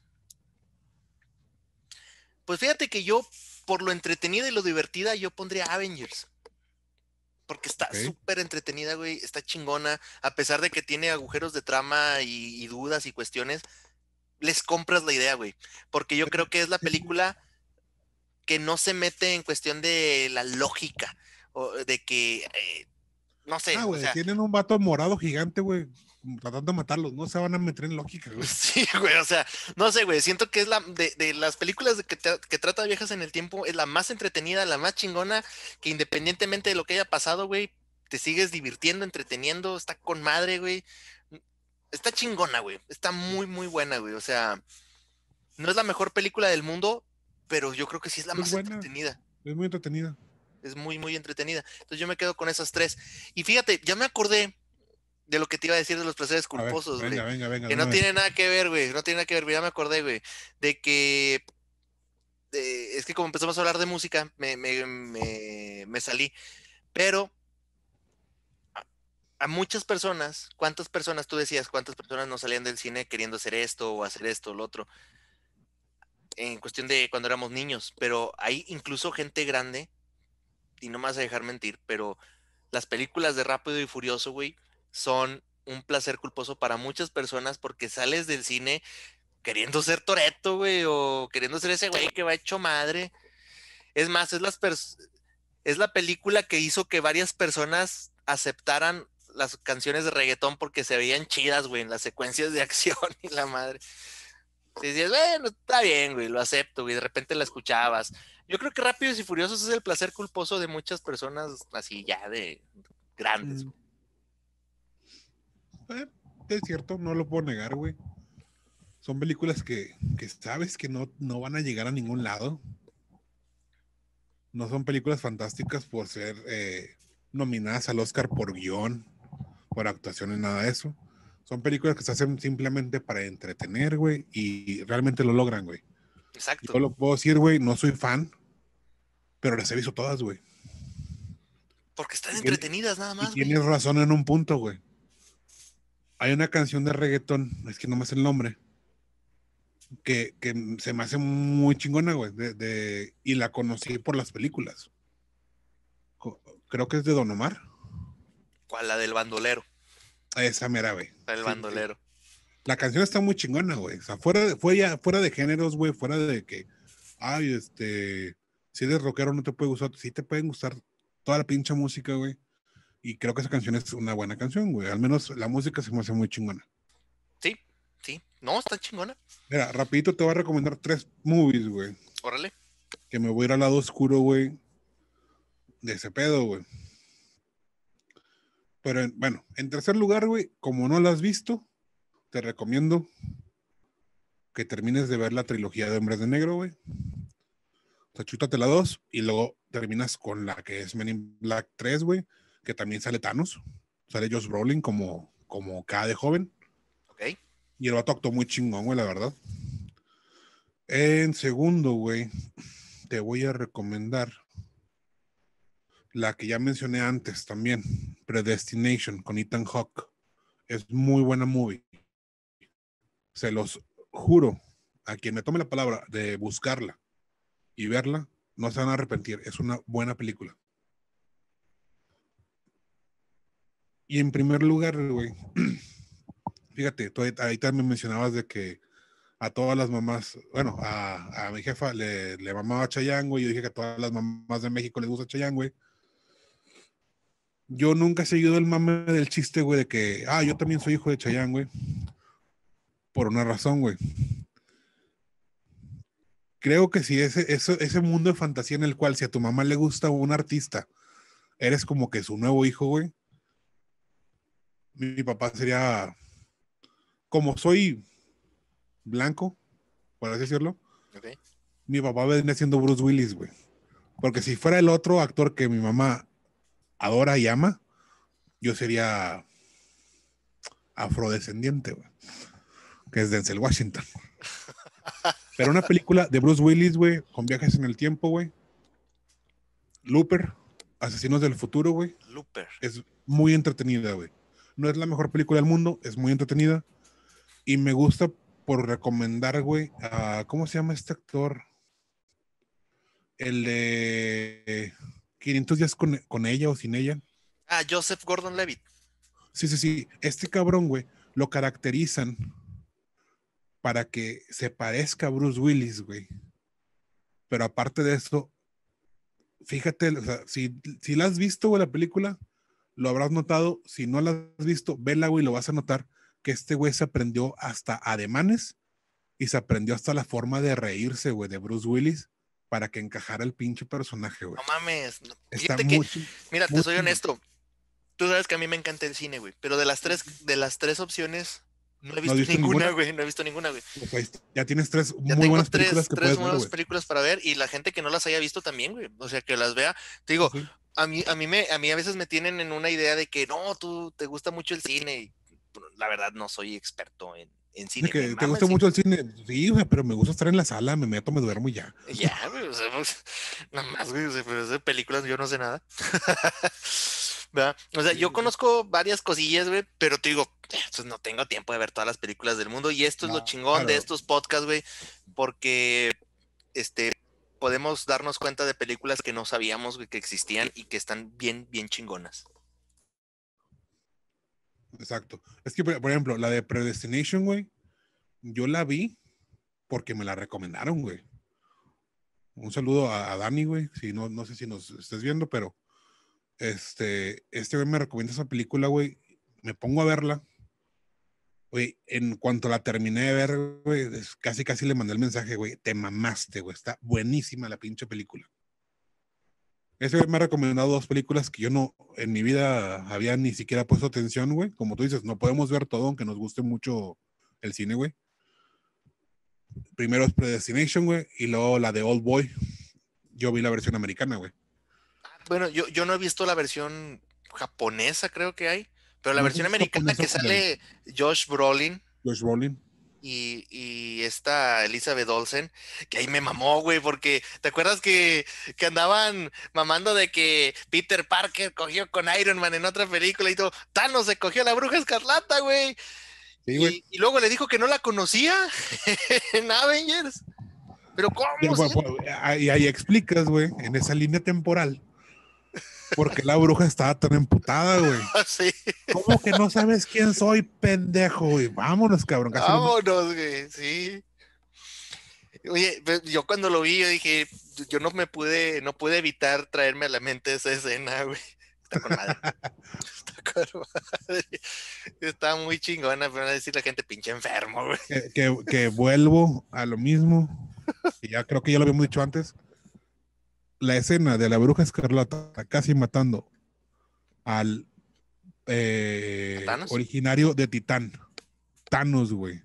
Pues fíjate que yo, por lo entretenida y lo divertida, yo pondría Avengers. Porque está Ok. súper entretenida, güey. Está chingona. A pesar de que tiene agujeros de trama y, y dudas y cuestiones, les compras la idea, güey. Porque yo creo que es la película que no se mete en cuestión de la lógica. O de que, eh, no sé, Ah, o güey, sea. tienen un vato morado gigante, güey, tratando de matarlos. No se van a meter en lógica, güey. Sí, güey, o sea, no sé, güey, siento que es la de, de las películas de que, te- que trata de viajes en el tiempo, es la más entretenida, la más chingona, que independientemente de lo que haya pasado, güey, te sigues divirtiendo, entreteniendo, está con madre, güey. Está chingona, güey, está muy, muy buena, güey, o sea, no es la mejor película del mundo, pero yo creo que sí es la Es más buena, entretenida. es muy entretenida. Es muy, muy entretenida. Entonces yo me quedo con esas tres. Y fíjate, ya me acordé de lo que te iba a decir de los placeres A ver, culposos, güey. venga, venga, venga. Que de no una tiene vez. nada que ver, güey. No tiene nada que ver, ya me acordé, güey. De que de- es que como empezamos a hablar de música, me, me, me, me salí. Pero a, a muchas personas, ¿cuántas personas tú decías? ¿Cuántas personas no salían del cine queriendo hacer esto o hacer esto o lo otro? En cuestión de cuando éramos niños. Pero hay incluso gente grande, y no me vas a dejar mentir, pero las películas de Rápido y Furioso, güey, son un placer culposo para muchas personas porque sales del cine queriendo ser Toretto, güey, o queriendo ser ese güey que va hecho madre. Es más, es, las pers- es la película que hizo que varias personas aceptaran las canciones de reggaetón porque se veían chidas, güey, en las secuencias de acción y la madre. Y decías, bueno, está bien, güey, lo acepto, güey, de repente la escuchabas. Yo creo que Rápidos y Furiosos es el placer culposo de muchas personas así ya de grandes. Mm, eh, es cierto, no lo puedo negar, güey. Son películas que, que sabes que no, no van a llegar a ningún lado. No son películas fantásticas por ser eh, nominadas al Oscar por guión, por actuación y nada de eso. Son películas que se hacen simplemente para entretener, güey, y realmente lo logran, güey. Exacto. Yo lo puedo decir, güey, no soy fan, pero las he visto todas, güey. Porque están Y, tiene- entretenidas nada y más, güey. tienes razón en un punto, güey. Hay una canción de reggaetón, es que no me sé el nombre, que, que se me hace muy chingona, güey, de, de- y la conocí por las películas. Co- Creo que es de Don Omar. ¿Cuál? La del bandolero. Esa mera, güey. La del Sí, sí, sí. bandolero. La canción está muy chingona, güey. O sea, fuera de, fuera, fuera de géneros, güey, fuera de que, ay, este, si eres rockero no te puede gustar, sí te pueden gustar toda la pinche música, güey. Y creo que esa canción es una buena canción, güey. Al menos la música se me hace muy chingona. Sí, sí. No, está chingona. Mira, rapidito te voy a recomendar tres movies, güey. Órale. Que me voy a ir al lado oscuro, güey, de ese pedo, güey. Pero en- bueno, en tercer lugar, güey, como no la has visto, te recomiendo que termines de ver la trilogía de Hombres de Negro, güey. O sea, chútate la dos y luego terminas con la que es Men in Black tres, güey, que también sale Thanos. Sale Josh Brolin como, como K de joven. Ok. Y el vato actuó muy chingón, güey, la verdad. En segundo, güey, te voy a recomendar la que ya mencioné antes también, Predestination, con Ethan Hawke. Es muy buena movie. Se los juro, a quien me tome la palabra de buscarla y verla, no se van a arrepentir. Es una buena película. Y en primer lugar, güey, fíjate, tú ahí, ahí también mencionabas de que a todas las mamás, bueno, a, a mi jefa le, le mamaba Chayanne, güey. Yo dije que a todas las mamás de México les gusta Chayanne, güey. Yo nunca he seguido el mame del chiste, güey, de que, ah, yo también soy hijo de Chayanne, güey. Por una razón, güey. Creo que si ese, ese, ese mundo de fantasía en el cual si a tu mamá le gusta un artista, eres como que su nuevo hijo, güey. Mi, mi papá sería, como soy blanco, por así decirlo, Ok. mi papá vendría siendo Bruce Willis, güey. Porque si fuera el otro actor que mi mamá adora y ama, yo sería afrodescendiente, güey. Que es Denzel Washington. Pero una película de Bruce Willis, güey, con viajes en el tiempo, güey. Looper, Asesinos del Futuro, güey. Looper. Es muy entretenida, güey. No es la mejor película del mundo, es muy entretenida. Y me gusta por recomendar, güey, a, ¿cómo se llama este actor? El de quinientos días con, con ella o sin ella. Ah, Joseph Gordon-Levitt. Sí, sí, sí. Este cabrón, güey, lo caracterizan para que se parezca a Bruce Willis, güey. Pero aparte de eso, fíjate, o sea, si, si la has visto, güey, la película, lo habrás notado. Si no la has visto, vela, güey, lo vas a notar que este güey se aprendió hasta ademanes y se aprendió hasta la forma de reírse, güey, de Bruce Willis para que encajara el pinche personaje, güey. No mames. no- Está Fíjate que, muy, ching- mira, te muy soy chingón. honesto. Tú sabes que a mí me encanta el cine, güey. Pero de las tres, de las tres opciones, no he ¿No has visto visto ninguna, ninguna? güey. No he visto ninguna, güey. Pues ahí ya tienes tres Ya muy tengo buenas películas tres, que tres puedes ver, nuevas güey. películas para ver y la gente que no las haya visto también, güey. O sea, que las vea. Te digo, Sí. a mí, a mí me, a mí a veces me tienen en una idea de que no, tú te gusta mucho el cine y la verdad no soy experto en, en De cine. Me que te mama el gusta cine. mucho el cine. Sí, güey, pero me gusta estar en la sala, me meto, me duermo y ya. Ya, güey, o sea, pues, nada más, güey, o sea, pero de películas yo no sé nada. ¿Verdad? O sea, Sí, yo sí, sí. conozco varias cosillas, güey, pero te digo, eh, pues no tengo tiempo de ver todas las películas del mundo y esto es lo chingón de Claro, estos podcasts, güey, porque este podemos darnos cuenta de películas que no sabíamos, güey, que existían y que están bien, bien chingonas. exacto. Es que, por por ejemplo, la de Predestination, güey, yo la vi porque me la recomendaron, güey. Un saludo a, a Dani, güey. Si no, no sé si nos estés viendo, pero este, este güey me recomienda esa película, güey. Me pongo a verla. Güey, en cuanto la terminé de ver, güey, es- casi casi le mandé el mensaje, güey. Te mamaste, güey. Está buenísima la pinche película. Ese güey me ha recomendado dos películas que yo no, en mi vida había ni siquiera puesto atención, güey. Como tú dices, no podemos ver todo, aunque nos guste mucho el cine, güey. Primero es Predestination, güey, y luego la de Old Boy. Yo vi la versión americana, güey. Bueno, yo, yo no he visto la versión japonesa, creo que hay, pero la No sé versión si es americana japonesa que o coreana. sale Josh Brolin Josh Brolin. y, y esta Elizabeth Olsen, que ahí me mamó, güey, porque ¿te acuerdas que, que andaban mamando de que Peter Parker cogió con Iron Man en otra película y todo? Thanos se cogió a la Bruja Escarlata, güey, Sí, güey. y, y luego le dijo que no la conocía en Avengers. Pero Ya, ¿cómo? pues, Sí, pues, ahí, ahí explicas, güey, en esa línea temporal, por qué la bruja estaba tan emputada, güey. sí. ¿Cómo que no sabes quién soy, pendejo, güey? Vámonos, cabrón, casi lo mato. Vámonos, güey, sí. Oye, pues, yo cuando lo vi, yo dije, yo no me pude, no pude evitar traerme a la mente esa escena, güey. Está con madre, está con madre. Está muy chingona, pero van a decir la gente pinche enfermo, güey. Que, que, que vuelvo a lo mismo, y ya creo que ya lo habíamos dicho antes, la escena de la bruja escarlata casi matando al eh, ¿Matanos? originario de Titán, Thanos, güey,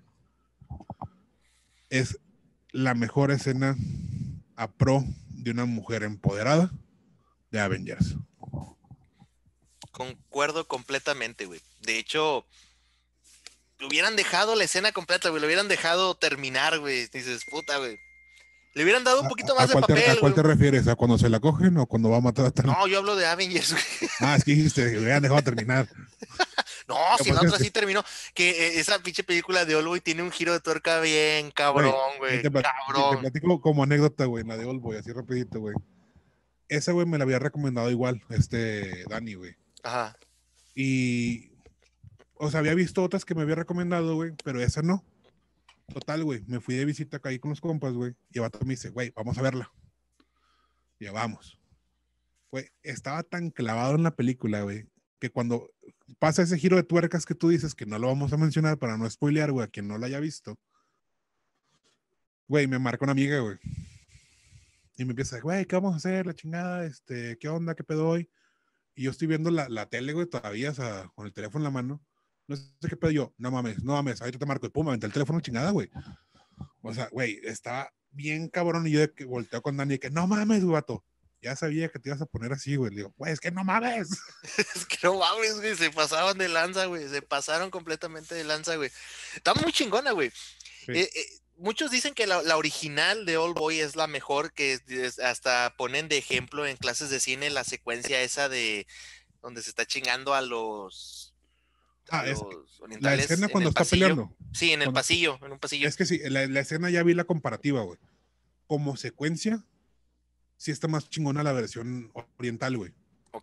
es la mejor escena a pro de una mujer empoderada de Avengers. Concuerdo completamente, güey. De hecho, le hubieran dejado la escena completa, güey. Lo hubieran dejado terminar, güey. Dices, puta, güey. Le hubieran dado un poquito ¿A, más a de cuál te, ¿A papel, cuál güey. te refieres? ¿A cuando se la cogen o cuando va a matar a Thanos? No, yo hablo de Avengers, güey. Ah, es que dijiste, me habían dejado terminar. No, Ya, si pues la otra este, sí terminó. Que eh, esa pinche película de Oldboy tiene un giro de tuerca bien güey, cabrón, ahí güey. te, plat- te Cabrón. platico como anécdota, güey, la de Oldboy, así rapidito, güey. Esa, güey, me la había recomendado igual, este, Dani, güey. Ajá. Y, o sea, había visto otras que me había recomendado, güey, pero esa no. Total, güey, me fui de visita acá ahí con los compas, güey, y el vato me dice, güey, vamos a verla. Y ya vamos. Güey, estaba tan clavado en la película, güey, que cuando pasa ese giro de tuercas que tú dices, que no lo vamos a mencionar para no spoilear, güey, a quien no la haya visto, güey, me marca una amiga, güey, y me empieza, güey, ¿qué vamos a hacer? La chingada, este, ¿qué onda? ¿Qué pedo hoy? Y yo estoy viendo la, la tele, güey, todavía, o sea, con el teléfono en la mano. No sé qué pedo yo, no mames, no mames, ahorita te marco, y pum, me aventé el teléfono chingada, güey. O sea, güey, estaba bien cabrón, y yo de que volteo con Dani, y que no mames, güey, vato. Ya sabía que te ibas a poner así, güey. Le digo, güey, es que no mames. Es que no mames, güey. Se pasaban de lanza, güey. Se pasaron completamente de lanza, güey. Está muy chingona, güey. Sí. Eh, eh, muchos dicen que la, la original de Old Boy es la mejor, que es- es- hasta ponen de ejemplo en clases de cine la secuencia esa de donde se está chingando a los a Ah, es los la orientales escena en cuando el está pasillo. peleando. Sí, en el Cuando, pasillo, en un pasillo. es que sí, la, la escena ya vi la comparativa, güey. Como secuencia, sí está más chingona la versión oriental, güey. Ok.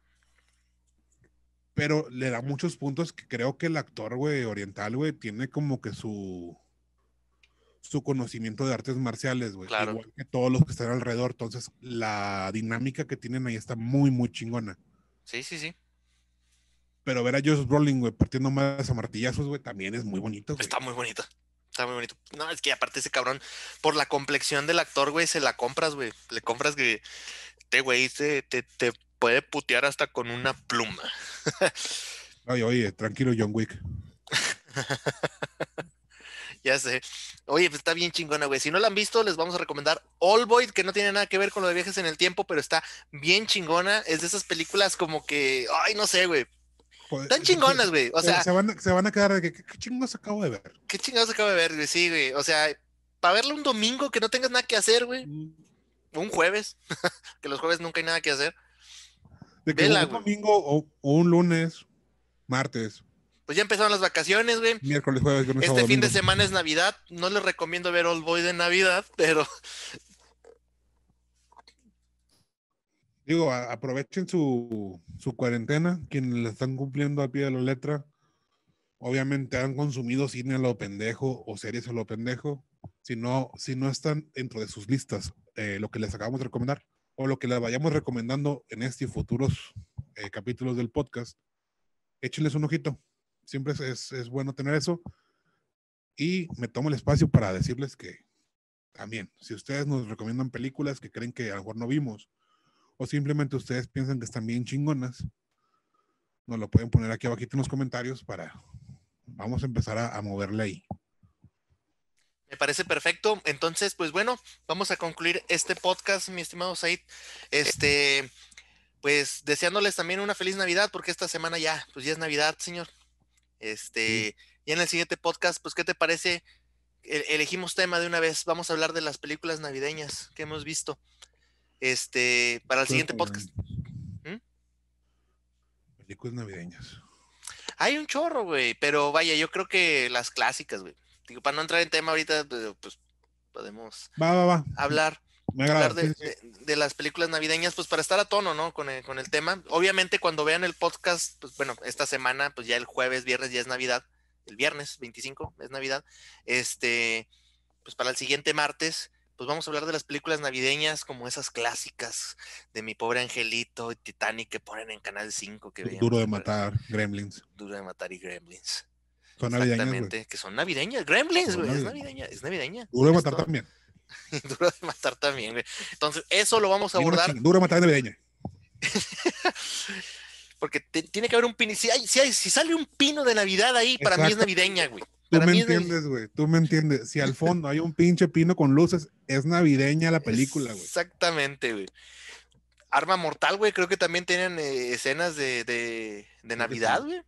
Pero le da muchos puntos que creo que el actor, güey, oriental, güey, tiene como que su, su conocimiento de artes marciales, güey. Claro. Igual que todos los que están alrededor. Entonces, la dinámica que tienen ahí está muy, muy chingona. Sí, sí, sí. Pero ver a Josh Brolin, güey, partiendo más a martillazos, güey, también es muy bonito, güey. Está muy bonito. Está muy bonito. No, es que aparte ese cabrón, por la complexión del actor, güey, se la compras, güey. Le compras que este güey te, te, te puede putear hasta con una pluma. Oye, oye, tranquilo, John Wick. Ya sé. Oye, pues está bien chingona, güey. Si no la han visto, les vamos a recomendar All Boy, que no tiene nada que ver con lo de viajes en el tiempo, pero está bien chingona. Es de esas películas como que, ay, no sé, güey. Tan chingonas, güey. O sea, se van, a, se van a quedar de que, ¿qué chingados acabo de ver? ¿Qué chingados acabo de ver, güey? Sí, güey. O sea, para verla un domingo que no tengas nada que hacer, güey. Mm. Un jueves, que los jueves nunca hay nada que hacer. De que Vela, un güey. domingo o, o un lunes, martes, Pues ya empezaron las vacaciones, güey. miércoles, jueves, viernes, Este sábado, fin de domingo. semana es Navidad. No les recomiendo ver Old Boy de Navidad, pero Digo, a- aprovechen su, su cuarentena, quienes la están cumpliendo al pie de la letra. Obviamente han consumido cine a lo pendejo o series a lo pendejo. Si no, si no están dentro de sus listas, eh, lo que les acabamos de recomendar o lo que les vayamos recomendando en este y futuros eh, capítulos del podcast, échenles un ojito. Siempre es, es, es bueno tener eso. Y me tomo el espacio para decirles que también, si ustedes nos recomiendan películas que creen que a lo mejor no vimos, o simplemente ustedes piensan que están bien chingonas, nos lo pueden poner aquí abajito en los comentarios para, vamos a empezar a, a moverle ahí. me parece perfecto. Entonces, pues bueno, vamos a concluir este podcast, mi estimado Said. Este, pues deseándoles también una feliz Navidad, porque esta semana ya, pues ya es Navidad, señor. Este, sí. Y en el siguiente podcast, pues, ¿qué te parece? E- elegimos tema de una vez. Vamos a hablar de las películas navideñas que hemos visto. Este, para el siguiente podcast. ¿Mm? Películas navideñas. Hay un chorro, güey, pero vaya, yo creo que las clásicas, güey. Digo, para no entrar en tema ahorita, pues podemos va, va, va. hablar, Me agrada, hablar de, sí, sí. de, de las películas navideñas, pues para estar a tono, ¿no? Con el, con el tema. Obviamente, cuando vean el podcast, pues bueno, esta semana, pues ya el jueves, viernes ya es Navidad. El viernes veinticinco es Navidad. Este, pues para el siguiente martes, pues vamos a hablar de las películas navideñas como esas clásicas de Mi Pobre Angelito y Titanic que ponen en Canal cinco. Que veíamos, Duro de Matar, Gremlins. Duro de Matar y Gremlins. Son navideñas, exactamente, güey. que son navideñas. Gremlins, güey, es navideñas. navideña, es navideña. Duro de Matar Esto... también. Duro de Matar también, güey. Entonces, eso lo vamos a abordar. Duro de Matar navideña. Porque te, tiene que haber un pino. Si, hay, si, hay, si sale un pino de Navidad ahí, para Exacto. mí es navideña, güey. Tú para me mí entiendes, güey. Tú me entiendes. Si al fondo hay un pinche pino con luces, es navideña la película, güey. Exactamente, güey. Arma Mortal, güey, creo que también tienen eh, escenas de, de, de Navidad, güey.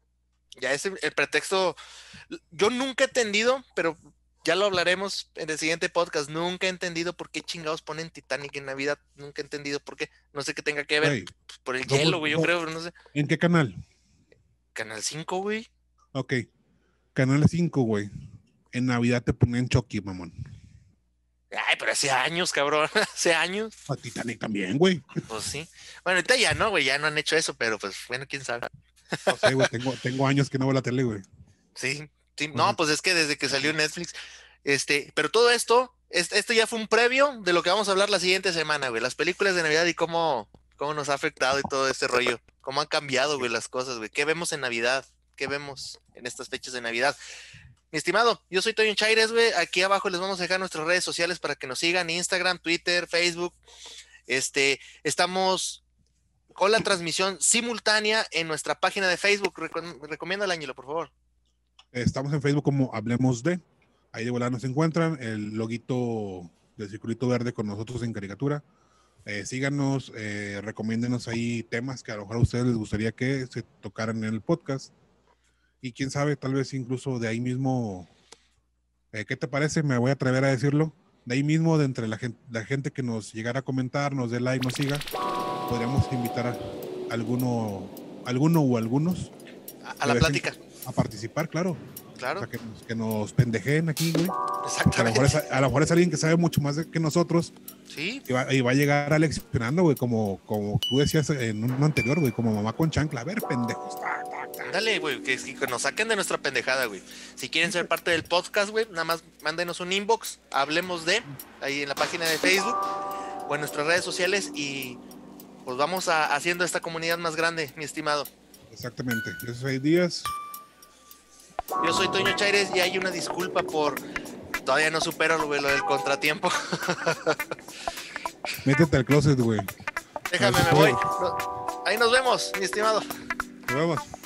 Ya es el, el pretexto. Yo nunca he entendido, pero ya lo hablaremos en el siguiente podcast. Nunca he entendido por qué chingados ponen Titanic en Navidad. Nunca he entendido por qué. No sé qué tenga que ver. Hey, pues por el no, hielo, güey, no, yo creo, no sé. ¿En qué canal? Canal cinco, güey. Ok. Canal cinco, güey. En Navidad te ponen Chucky, mamón. Ay, pero hace años, cabrón. Hace años. A Titanic también, güey. Pues sí. Bueno, ahorita ya no, güey. Ya no han hecho eso, pero pues, bueno, quién sabe. No sé, güey. Tengo, tengo años que no veo la tele, güey. Sí, sí. No, pues es que desde que salió Netflix. Este, pero todo esto, esto ya fue un previo de lo que vamos a hablar la siguiente semana, güey. Las películas de Navidad y cómo, cómo nos ha afectado y todo este rollo. Cómo han cambiado, güey, las cosas, güey. ¿Qué vemos en Navidad? ¿Qué vemos en estas fechas de Navidad? Mi estimado, yo soy Toño Chaires, güey. Aquí abajo les vamos a dejar nuestras redes sociales para que nos sigan. Instagram, Twitter, Facebook. Este, estamos con la transmisión simultánea en nuestra página de Facebook. Recom- recomiéndala, Ángelo, por favor. Estamos en Facebook como Hablemos de. Ahí de volada nos encuentran. El loguito del circulito verde con nosotros en caricatura. Eh, síganos, eh, recomiéndenos ahí temas que a lo mejor a ustedes les gustaría que se tocaran en el podcast. Y quién sabe, tal vez incluso de ahí mismo, eh, ¿qué te parece? Me voy a atrever a decirlo. De ahí mismo, de entre la gente, la gente que nos llegara a comentar, nos dé like, nos siga, podríamos invitar a alguno, alguno o algunos a, a la plática. A participar, claro. Claro. O sea, que, nos, que nos pendejeen aquí, güey. Exactamente. A lo, mejor es, a lo mejor es alguien que sabe mucho más de, que nosotros. Sí. Y va, y va a llegar aleccionando, güey, como, como tú decías en uno anterior, güey, como mamá con chancla. A ver, pendejos. Dale, güey, que, que nos saquen de nuestra pendejada, güey. Si quieren ser parte del podcast, güey, nada más mándenos un inbox, hablemos de, ahí en la página de Facebook o en nuestras redes sociales y pues vamos a, haciendo esta comunidad más grande, mi estimado. Exactamente. Yo soy Díaz. Yo soy Toño Chaires y hay una disculpa por... Todavía no supero lo, lo del contratiempo. Métete al closet, güey. Déjame, me voy. Ahí nos vemos, mi estimado. Nos vemos.